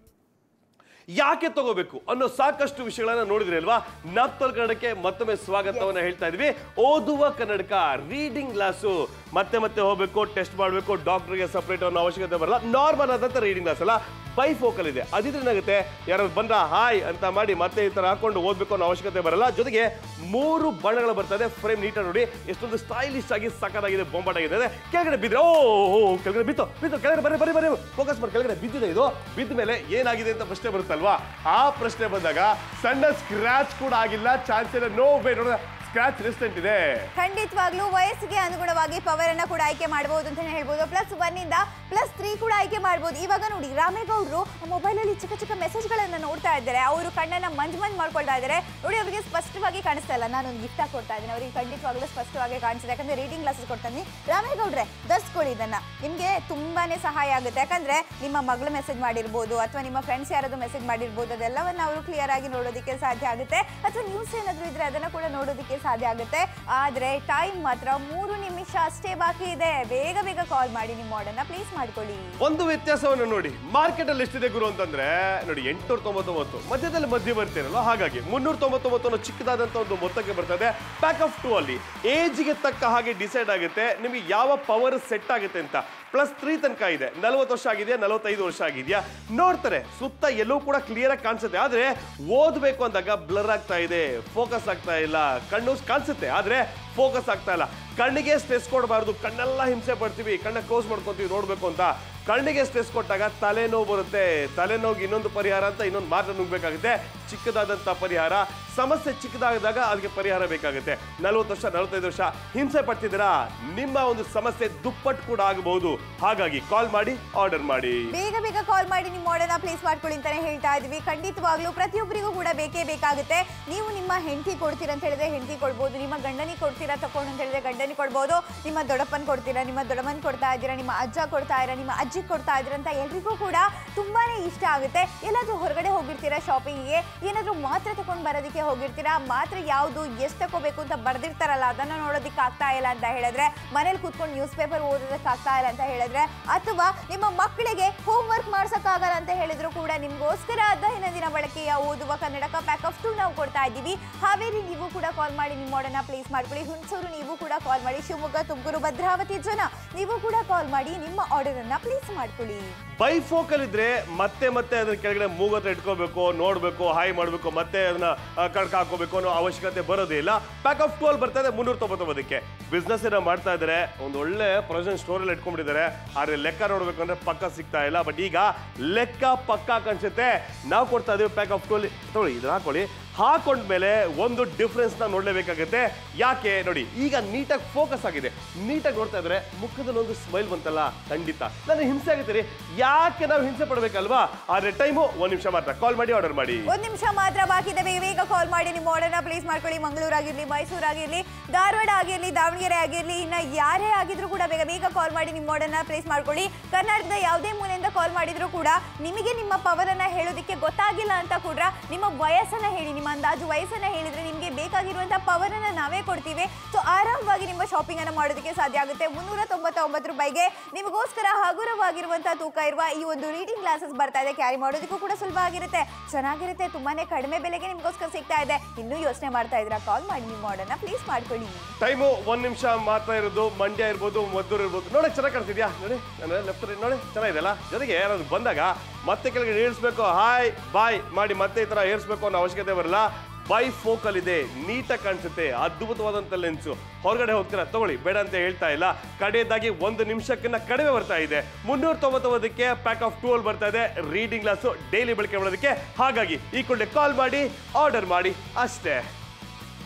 ಯಾಕೆ ತಗೋಬೇಕು ಅನ್ನೋ ಸಾಕಷ್ಟು ವಿಷಯಗಳನ್ನ ನೋಡಿದ್ರಿ ಅಲ್ವಾ. ನಾಪ್ತೋಲ್ ಕನ್ನಡಕ್ಕೆ ಮತ್ತೊಮ್ಮೆ ಸ್ವಾಗತವನ್ನ ಹೇಳ್ತಾ ಇದ್ವಿ. ಓದುವ ಕನ್ನಡಕ ರೀಡಿಂಗ್ ಗ್ಲಾಸು ಮತ್ತೆ ಮತ್ತೆ ಹೋಗ್ಬೇಕು, ಟೆಸ್ಟ್ ಮಾಡಬೇಕು, ಡಾಕ್ಟರ್ಗೆ ಸಪರೇಟ್ ಅನ್ನೋ ಅವಶ್ಯಕತೆ ಬರಲ್ಲ. ನಾರ್ಮಲ್ ಆದಂತ ರೀಡಿಂಗ್ ಗ್ಲಾಸ್ ಅಲ್ಲ, ಬೈಫೋಕಲ್ ಇದೆ. ಅದಿದ್ರೆ ಏನಾಗುತ್ತೆ, ಯಾರು ಬಂದ್ರ ಹಾಯ್ ಅಂತ ಮಾಡಿ ಮತ್ತೆ ಈ ತರ ಹಾಕೊಂಡು ಓದ್ಬೇಕು ಅನ್ನೋ ಅವಶ್ಯಕತೆ ಬರಲ್ಲ. ಜೊತೆಗೆ 3 ಬಣ್ಣಗಳು ಬರ್ತದೆ. ಫ್ರೇಮ್ ನೀಟಾಗಿ ನೋಡಿ, ಎಷ್ಟೊಂದು ಸ್ಟೈಲಿಶ್ ಆಗಿ ಸಖತ್ತಾಗಿದೆ, ಬೊಂಬಾಟಾಗಿದೆ. ಕೆಳಗಡೆ ಬಿದ್ರೆ ಕೆಳಗಡೆ ಬಿತ್ತು ಕೆಳಗಡೆ ಬರೀ ಫೋಕಸ್ ಮಾಡಿ. ಕೆಳಗಡೆ ಬಿದ್ದಿದೆ. ಇದು ಬಿದ್ದ ಮೇಲೆ ಏನಾಗಿದೆ ಅಂತ ಪ್ರಶ್ನೆ ಬರುತ್ತಲ್ವಾ. ಆ ಪ್ರಶ್ನೆ ಬಂದಾಗ ಸಣ್ಣ ಸ್ಕ್ರಾಚ್ ಕೂಡ ಆಗಿಲ್ಲ, ಚಾನ್ಸ್ ಇಲ್ಲ, ನೋ ವೇ. ನೋಡಿದ್ರೆ ಸ್ಕ್ರಾಚ್ ರೆಸಿಸ್ಟೆಂಟ್ ಇದೆ. ಖಂಡಿತವಾಗ್ಲೂ ವಯಸ್ಸಿಗೆ ಅನುಗುಣವಾಗಿ ಪವರ್ ಅನ್ನ ಕೂಡ ಆಯ್ಕೆ ಮಾಡಬಹುದು ಅಂತ ಹೇಳ್ಬೋದು. +1 ಇಂದ +3 ಕೂಡ ಆಯ್ಕೆ ಮಾಡಬಹುದು. ಇವಾಗ ನೋಡಿ, ರಾಮೇಗೌಡರು ಮೊಬೈಲ್ ಅಲ್ಲಿ ಚಿಕ್ಕ ಚಿಕ್ಕ ಮೆಸೇಜ್ ಗಳನ್ನ ನೋಡ್ತಾ ಇದ್ದಾರೆ. ಅವರು ಕಣ್ಣನ್ನ ಮಂಜ್ ಮಾಡ್ಕೊಳ್ತಾ ಇದ್ದಾರೆ ನೋಡಿ. ಅವರಿಗೆ ಸ್ಪಷ್ಟವಾಗಿ ಕಾಣಿಸ್ತಾ ಇಲ್ಲ. ನಾನು ಒಂದು ಗಿಫ್ಟ್ ಆಗಿ ಕೊಡ್ತಾ ಇದ್ದೀನಿ ಅವರಿಗೆ. ಖಂಡಿತವಾಗ್ಲೂ ಸ್ಪಷ್ಟವಾಗಿ ಕಾಣಿಸ್ತಿದೆ, ಯಾಕಂದ್ರೆ ರೀಡಿಂಗ್ ಗ್ಲಾಸಸ್ ಕೊಡ್ತಾನೆ. ರಾಮೇಗೌಡ್ರೆ, ಧರಿಸ್ಕೊಳ್ಳಿ ಇದನ್ನ, ನಿಮ್ಗೆ ತುಂಬಾನೇ ಸಹಾಯ ಆಗುತ್ತೆ. ಯಾಕಂದ್ರೆ ನಿಮ್ಮ ಮಗಳು ಮೆಸೇಜ್ ಮಾಡಿರ್ಬೋದು, ಅಥವಾ ನಿಮ್ಮ ಫ್ರೆಂಡ್ಸ್ ಯಾರಾದ್ರೂ ಮೆಸೇಜ್ ಮಾಡಿರ್ಬೋದು, ಅದೆಲ್ಲವನ್ನ ಅವರು ಕ್ಲಿಯರ್ ಆಗಿ ನೋಡೋದಕ್ಕೆ ಸಾಧ್ಯ ಆಗುತ್ತೆ. ಅಥವಾ ನ್ಯೂಸ್ ಏನಾದ್ರು ಇದ್ರೆ ಅದನ್ನ ಕೂಡ ನೋಡೋದಕ್ಕೆ ಸಾಧ್ಯ ಆಗುತ್ತೆ. ಆದ್ರೆ ಟೈಮ್ ಮಾತ್ರ 3 ನಿಮಿಷ ಅಷ್ಟೇ ಬಾಕಿ ಇದೆ. ಬೇಗ ಬೇಗ ಕಾಲ್ ಮಾಡಿ ನಿಮ್ಮ ಆರ್ಡರ್ ನ ಪ್ಲೇಸ್ ಮಾಡ್ಕೊಳ್ಳಿ. ಒಂದು ವ್ಯತ್ಯಾಸವನ್ನು ನೋಡಿ, ಮಾರ್ಕೆಟ್ ಅಲ್ಲಿ ಎಷ್ಟಿದೆ ಗುರು ಅಂತಂದ್ರೆ ನೋಡಿ, 899 ಮಧ್ಯದಲ್ಲಿ ಮಧ್ಯ ಬರ್ತೀರಲ್ಲ, ಹಾಗಾಗಿ 399 ಅನ್ನೋ ಚಿಕ್ಕದಾದಂತ ಒಂದು ಮೊತ್ತಕ್ಕೆ ಬರ್ತದೆ. ಪ್ಯಾಕ್ ಆಫ್ 2 ಅಲ್ಲಿ ಏಜ್ಗೆ ತಕ್ಕ ಹಾಗೆ ಡಿಸೈಡ್ ಆಗುತ್ತೆ ನಿಮಗೆ ಯಾವ ಪವರ್ ಸೆಟ್ ಆಗುತ್ತೆ ಅಂತ. +3 ತನಕ ಇದೆ. 40 ವರ್ಷ ಆಗಿದೆಯಾ, 45 ವರ್ಷ ಆಗಿದೆಯಾ ನೋಡ್ತಾರೆ. ಸುತ್ತ ಎಲ್ಲೂ ಕೂಡ ಕ್ಲಿಯರ್ ಆಗಿ ಕಾಣಿಸುತ್ತೆ. ಆದ್ರೆ ಓದ್ಬೇಕು ಅಂದಾಗ ಬ್ಲರ್ ಆಗ್ತಾ ಇದೆ, ಫೋಕಸ್ ಆಗ್ತಾ ಇಲ್ಲ. ಕಣ್ಣು ಕಾಣಿಸುತ್ತೆ ಆದ್ರೆ ಫೋಕಸ್ ಆಗ್ತಾ ಇಲ್ಲ. ಕಣ್ಣಿಗೆ ಸ್ಟ್ರೆಸ್ ಕೊಡಬಾರ್ದು, ಕಣ್ಣೆಲ್ಲ ಹಿಂಸೆ ಪಡ್ತೀವಿ, ಕಣ್ಣ ಕ್ಲೋಸ್ ಮಾಡ್ಕೊತೀವಿ ನೋಡ್ಬೇಕು ಅಂತ. ಕಣ್ಣಿಗೆ ಸ್ಟ್ರೆಸ್ ಕೊಟ್ಟಾಗ ತಲೆನೋವು ಬರುತ್ತೆ. ತಲೆನೋವಿಗೆ ಇನ್ನೊಂದು ಪರಿಹಾರ ಅಂತ ಇನ್ನೊಂದು ಮಾತ್ರ ನುಗ್ಬೇಕಾಗುತ್ತೆ. ಚಿಕ್ಕದಾದಂಥ ಪರಿಹಾರ. ಸಮಸ್ಯೆ ಚಿಕ್ಕದಾದಾಗ ಅದಕ್ಕೆ ಪರಿಹಾರ ಬೇಕಾಗುತ್ತೆ. 40 ವರ್ಷ 45 ವರ್ಷ ಹಿಂಸೆ ಪಡ್ತಿದ್ದೀರಾ, ನಿಮ್ಮ ಒಂದು ಸಮಸ್ಯೆ ದುಪ್ಪಟ್ಟು ಕೂಡ ಆಗಬಹುದು. ಹಾಗಾಗಿ ಕಾಲ್ ಮಾಡಿ, ಆರ್ಡರ್ ಮಾಡಿ, ಬೇಗ ಬೇಗ ಕಾಲ್ ಮಾಡಿ ನಿಮ್ಮ ಆರ್ಡರ್ನ ಪ್ಲೇಸ್ ಮಾಡ್ಕೊಳ್ಳಿ ಅಂತಾನೆ ಹೇಳ್ತಾ ಇದ್ವಿ. ಖಂಡಿತವಾಗ್ಲೂ ಪ್ರತಿಯೊಬ್ಬರಿಗೂ ಕೂಡ ಬೇಕೇ ಬೇಕಾಗುತ್ತೆ. ನೀವು ನಿಮ್ಮ ಹೆಂಡತಿ ಕೊಡ್ತೀರಾ ಅಂತ ಹೇಳಿದ್ರೆ ಹೆಂಡತಿ ಕೊಡ್ಬೋದು, ನಿಮ್ಮ ಗಂಡನಿಗೆ ಕೊಡ್ತೀರಾ ತಕೊಂಡು ಅಂತ ಹೇಳಿದ್ರೆ ಗಂಡನಿಗೆ ಕೊಡ್ಬೋದು, ನಿಮ್ಮ ದೊಡ್ಡಪ್ಪನ ಕೊಡ್ತೀರಾ, ನಿಮ್ಮ ದೊಡ್ಡಮ್ಮನ ಕೊಡ್ತಾ ಇದ್ದೀರಾ, ನಿಮ್ಮ ಅಜ್ಜ ಕೊಡ್ತಾ ಇದ್ದೀರಾ, ನಿಮ್ಮ ಅಜ್ಜಿ ಕೊಡ್ತಾ ಇದ್ದೀರಾ ಅಂತ ಎಲ್ರಿಗೂ ಕೂಡ ತುಂಬಾನೇ ಇಷ್ಟ ಆಗುತ್ತೆ. ಎಲ್ಲಾದ್ರೂ ಹೊರಗಡೆ ಹೋಗಿರ್ತೀರಾ ಶಾಪಿಂಗಿಗೆ, ಏನಾದ್ರೂ ಮಾತ್ರೆ ತಗೊಂಡು ಬರೋದಕ್ಕೆ ಹೋಗಿರ್ತೀರಾ, ಮಾತ್ರೆ ಯಾವುದು ಎಷ್ಟು ತಗೋಬೇಕು ಅಂತ ಬರ್ದಿರ್ತಾರಲ್ಲ ಅದನ್ನ ನೋಡೋದಕ್ಕೆ ಆಗ್ತಾ ಇಲ್ಲ ಅಂತ ಹೇಳಿದ್ರೆ, ಮನೇಲಿ ಕೂತ್ಕೊಂಡು ನ್ಯೂಸ್ ಪೇಪರ್ ಓದೋದಕ್ಕೆ ಆಗ್ತಾ ಇಲ್ಲ ಅಂತ ಹೇಳಿದ್ರೆ, ಅಥವಾ ನಿಮ್ಮ ಮಕ್ಕಳಿಗೆ ಹೋಮ್ ವರ್ಕ್ ಮಾಡ್ಸಕ್ಕಾಗಲ್ಲ ಅಂತ ಹೇಳಿದ್ರು ಕೂಡ ನಿಮ್ಗೋಸ್ಕರ ದೈನಂದಿನ ಬಳಕೆಯ ಓದುವ ಕನ್ನಡಕ ಪ್ಯಾಕ್ ಆಫ್ 2 ನಾವು ಕೊಡ್ತಾ ಇದ್ದೀವಿ. ಹಾವೇರಿ ನೀವು ಕೂಡ ಕಾಲ್ ಮಾಡಿ ನಿಮ್ಮ ಆರ್ಡರ್ನ ಪ್ಲೇಸ್ ಮಾಡ್ಕೊಳ್ಳಿ. ಹುಣಸೂರು ನೀವು ಕೂಡ ಕಾಲ್ ಮಾಡಿ. ಶಿವಮೊಗ್ಗ, ತುಮಕೂರು, ಭದ್ರಾವತಿ ಜನ ನೀವು ಕೂಡ ಕಾಲ್ ಮಾಡಿ ನಿಮ್ಮ ಆರ್ಡರ್ ಅನ್ನ ಪ್ಲೇಸ್ ಮಾಡ್ಕೊಳ್ಳಿ. ಬೈಫೋಕಲ್ ಇದ್ರೆ ಮತ್ತೆ ಮತ್ತೆ ಅದ್ರ ಕೆಳಗಡೆ ಮೂಗತ್ರ ಇಟ್ಕೋಬೇಕು, ನೋಡ್ಬೇಕು, ಹಾಯ್ ಮಾಡ್ಬೇಕು, ಮತ್ತೆ ಅದನ್ನ ಕಡ್ಕ ಹಾಕೋಬೇಕು ಅನ್ನೋ ಅವಶ್ಯಕತೆ ಬರೋದೇ ಇಲ್ಲ. ಪ್ಯಾಕ್ ಆಫ್ 2 ಬರ್ತದೆ 399ಕ್ಕೆ. ಬಿಸ್ನೆಸ್ ಏನೋ ಮಾಡ್ತಾ ಇದ್ದಾರೆ, ಒಂದು ಒಳ್ಳೆ ಪ್ರೊವಿಷನ್ ಸ್ಟೋರ್ ಅಲ್ಲಿ ಇಟ್ಕೊಂಡಿದ್ದಾರೆ. ಆದ್ರೆ ಲೆಕ್ಕ ನೋಡ್ಬೇಕು ಅಂದ್ರೆ ಪಕ್ಕ ಸಿಗ್ತಾ ಇಲ್ಲ. ಬಟ್ ಈಗ ಲೆಕ್ಕ ಪಕ್ಕ ಕಾಣಿಸುತ್ತೆ. ನಾವು ಕೊಡ್ತಾ ಇದೀವಿ ಪ್ಯಾಕ್ ಆಫ್ 2 ಅಲ್ಲಿ. ತಗೊಳ್ಳಿ, ಇದನ್ನ ಹಾಕೊಳ್ಳಿ. ಹಾಕೊಂಡ್ಮೇಲೆ ಒಂದು ಡಿಫ್ರೆನ್ಸ್ ನ ನೋಡ್ಲೇಬೇಕಾಗುತ್ತೆ. ಯಾಕೆ ನೋಡಿ, ಈಗ ನೀಟಾಗಿ ಫೋಕಸ್ ಆಗಿದೆ, ನೀಟಾಗಿ ನೋಡ್ತಾ ಇದ್ರೆ ಮುಖದಲ್ಲಿ ಒಂದು ಸ್ಮೈಲ್ ಬಂತಲ್ಲ. ಖಂಡಿತ ನನಗೆ ಹಿಂಸೆ ಆಗುತ್ತೆ ರೀ, ಯಾಕೆ ನಾವು ಹಿಂಸೆ ಪಡ್ಬೇಕಲ್ವಾ. ಆದ್ರೆ ಟೈಮು 1 ನಿಮಿಷ ಮಾತ್ರ. ಕಾಲ್ ಮಾಡಿ, ಆರ್ಡರ್ ಮಾಡಿ. 1 ನಿಮಿಷ ಮಾತ್ರ ಬಾಕಿ ಇದೆ. ಬೇಗ ಕಾಲ್ ಮಾಡಿ ನಿಮ್ಮ ಆರ್ಡರ್ನ ಪ್ಲೇಸ್ ಮಾಡ್ಕೊಳ್ಳಿ. ಮಂಗಳೂರು ಆಗಿರ್ಲಿ, ಮೈಸೂರು ಆಗಿರ್ಲಿ, ಧಾರವಾಡ ಆಗಿರ್ಲಿ, ದಾವಣಗೆರೆ ಆಗಿರ್ಲಿ, ಇನ್ನ ಯಾರೇ ಆಗಿದ್ರು ಕೂಡ ಬೇಗ ಕಾಲ್ ಮಾಡಿ ನಿಮ್ಮ ಆರ್ಡರ್ನ ಪ್ಲೇಸ್ ಮಾಡ್ಕೊಳ್ಳಿ. ಕರ್ನಾಟಕದ ಯಾವುದೇ ಮೂಲೆಯಿಂದ ಕಾಲ್ ಮಾಡಿದ್ರು ಕೂಡ ನಿಮಗೆ ನಿಮ್ಮ ಪವರ್ ಅನ್ನ ಹೇಳೋದಕ್ಕೆ ಗೊತ್ತಾಗಿಲ್ಲ ಅಂತ ಕೂಡ ನಿಮ್ಮ ವಯಸ್ಸನ್ನ ಹೇಳಿ, ನಿಮ್ಮ ಅಂದಾಜು ವಯಸ್ಸನ್ನ ಹೇಳಿದ್ರೆ ನಿಮಗೆ ಬೇಕಾಗಿರುವಂತಹ ಪವರ್ ಅನ್ನ ನಾವೇ ಕೊಡ್ತೀವಿ. ಸೊ ಆರಾಮವಾಗಿ ನಿಮ್ಮ ಶಾಪಿಂಗ್ ಅನ್ನ ಮಾಡೋದಕ್ಕೆ ಸಾಧ್ಯ ಆಗುತ್ತೆ. 399 ರೂಪಾಯಿಗೆ ನಿಮಗೋಸ್ಕರ ಹಗುರವಾಗಿರುವಂತಹ ತೂಕ ಇರುವ ಈ ಒಂದು ರೀಡಿಂಗ್ ಗ್ಲಾಸಸ್ ಬರ್ತಾ ಇದೆ. ಕ್ಯಾರಿ ಮಾಡೋದಕ್ಕೂ ಕೂಡ ಸುಲಭ ಆಗಿರುತ್ತೆ, ಚೆನ್ನಾಗಿರುತ್ತೆ, ತುಂಬಾನೇ ಕಡಿಮೆ ಬೆಲೆಗೆ ನಿಮಗೋಸ್ಕರ ಸಿಗ್ತಾ ಇದೆ. ಇನ್ನೂ ಯೋಚನೆ ಮಾಡ್ತಾ ಇದ್ದೀರಾ, ಕಾಲ್ ಮಾಡಿ ನಿಮ್ಮ ಆರ್ಡರ್ನ ಪ್ಲೇಸ್ ಮಾಡ್ಕೊಳ್ಳಿ. ಟೈಮು 1 ನಿಮಿಷ ಮಾತ್ರ ಇರೋದು. ಮಂಡ್ಯ ಇರ್ಬೋದು, ಮದ್ದೂರು ಇರ್ಬೋದು. ನೋಡಕ್ ಚೆನ್ನಾಗಿ ಕಾಣಿಸ್ತಿದ್ಯಾ ನೋಡಿ, ಲೆಫ್ಟ್ ನೋಡಿ ಚೆನ್ನಾಗಿದೆಯಲ್ಲ. ಜೊತೆಗೆ ಯಾರಾದ್ರು ಬಂದಾಗ ಮತ್ತೆ ಕೆಳಗಡೆ ಏರಿಸ್ಬೇಕು, ಹಾಯ್ ಬಾಯ್ ಮಾಡಿ ಮತ್ತೆ ಈ ತರ ಏರಿಸ್ಬೇಕು ಅನ್ನೋ ಅವಶ್ಯಕತೆ ಬರಲ್ಲ. ಬೈಫೋಕಲ್ ಇದೆ, ನೀಟಾಗಿ ಕಾಣಿಸುತ್ತೆ, ಅದ್ಭುತವಾದಂತ ಲೆನ್ಸು. ಹೊರಗಡೆ ಹೋಗ್ತೀರಾ ತಗೊಳ್ಳಿ, ಬೇಡ ಅಂತ ಹೇಳ್ತಾ ಇಲ್ಲ. ಕಡೆಯದಾಗಿ 1 ನಿಮಿಷಕ್ಕಿಂತ ಕಡಿಮೆ ಬರ್ತಾ ಇದೆ. 399ಕ್ಕೆ ಪ್ಯಾಕ್ ಆಫ್ 2 ಬರ್ತಾ ಇದೆ. ರೀಡಿಂಗ್ ಗ್ಲಾಸು ಡೈಲಿ ಬಳಕೆ ಮಾಡೋದಕ್ಕೆ. ಹಾಗಾಗಿ ಈ ಕೂಡಲೇ ಕಾಲ್ ಮಾಡಿ, ಆರ್ಡರ್ ಮಾಡಿ ಅಷ್ಟೇ.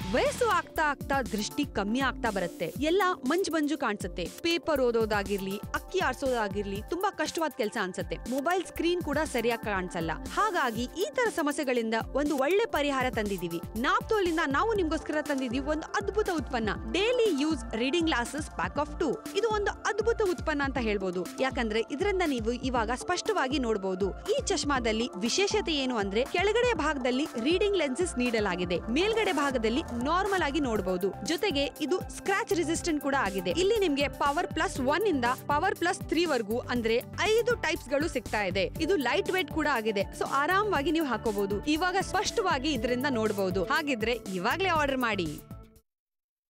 ವಯಸ್ಸು ಆಗ್ತಾ ಆಗ್ತಾ ದೃಷ್ಟಿ ಕಮ್ಮಿ ಆಗ್ತಾ ಬರುತ್ತೆ. ಎಲ್ಲ ಮಂಜು ಕಾಣಿಸುತ್ತೆ. ಪೇಪರ್ ಓದೋದಾಗಿರ್ಲಿ, ಅಕ್ಕಿ ಆರ್ಸೋದಾಗಿರ್ಲಿ ತುಂಬಾ ಕಷ್ಟವಾದ ಕೆಲಸ ಅನ್ಸುತ್ತೆ. ಮೊಬೈಲ್ ಸ್ಕ್ರೀನ್ ಕೂಡ ಸರಿಯಾಗಿ ಕಾಣಿಸಲ್ಲ. ಹಾಗಾಗಿ ಈ ತರ ಸಮಸ್ಯೆಗಳಿಂದ ಒಂದು ಒಳ್ಳೆ ಪರಿಹಾರ ತಂದಿದೀವಿ. ನಾಪ್ತೋಲಿಂದ ನಾವು ನಿಮ್ಗೋಸ್ಕರ ತಂದಿದೀವಿ ಒಂದು ಅದ್ಭುತ ಉತ್ಪನ್ನ, daily use reading glasses pack of 2. ಇದು ಒಂದು ಅದ್ಭುತ ಉತ್ಪನ್ನ ಅಂತ ಹೇಳ್ಬೋದು. ಯಾಕಂದ್ರೆ ಇದರಿಂದ ನೀವು ಇವಾಗ ಸ್ಪಷ್ಟವಾಗಿ ನೋಡಬಹುದು. ಈ ಚಶ್ಮಾದಲ್ಲಿ ವಿಶೇಷತೆ ಏನು ಅಂದ್ರೆ ಕೆಳಗಡೆ ಭಾಗದಲ್ಲಿ ರೀಡಿಂಗ್ ಲೆನ್ಸಸ್ ನೀಡಲಾಗಿದೆ, ಮೇಲ್ಗಡೆ ಭಾಗದಲ್ಲಿ ನಾರ್ಮಲ್ ಆಗಿ ನೋಡಬಹುದು. ಜೊತೆಗೆ ಇದು ಸ್ಕ್ರಾಚ್ ರೆಸಿಸ್ಟೆಂಟ್ ಕೂಡ ಆಗಿದೆ. ಇಲ್ಲಿ ನಿಮ್ಗೆ ಪವರ್ +1 ಇಂದ ಪವರ್ +3 ವರೆಗೂ ಅಂದ್ರೆ 5 ಟೈಪ್ಸ್ ಗಳು ಸಿಗ್ತಾ ಇದೆ. ಇದು ಲೈಟ್ ವೇಟ್ ಕೂಡ ಆಗಿದೆ. ಸೊ ಆರಾಮವಾಗಿ ನೀವು ಹಾಕೋಬಹುದು. ಇವಾಗ ಸ್ಪಷ್ಟವಾಗಿ ಇದರಿಂದ ನೋಡಬಹುದು. ಹಾಗಿದ್ರೆ ಇವಾಗ್ಲೇ ಆರ್ಡರ್ ಮಾಡಿ.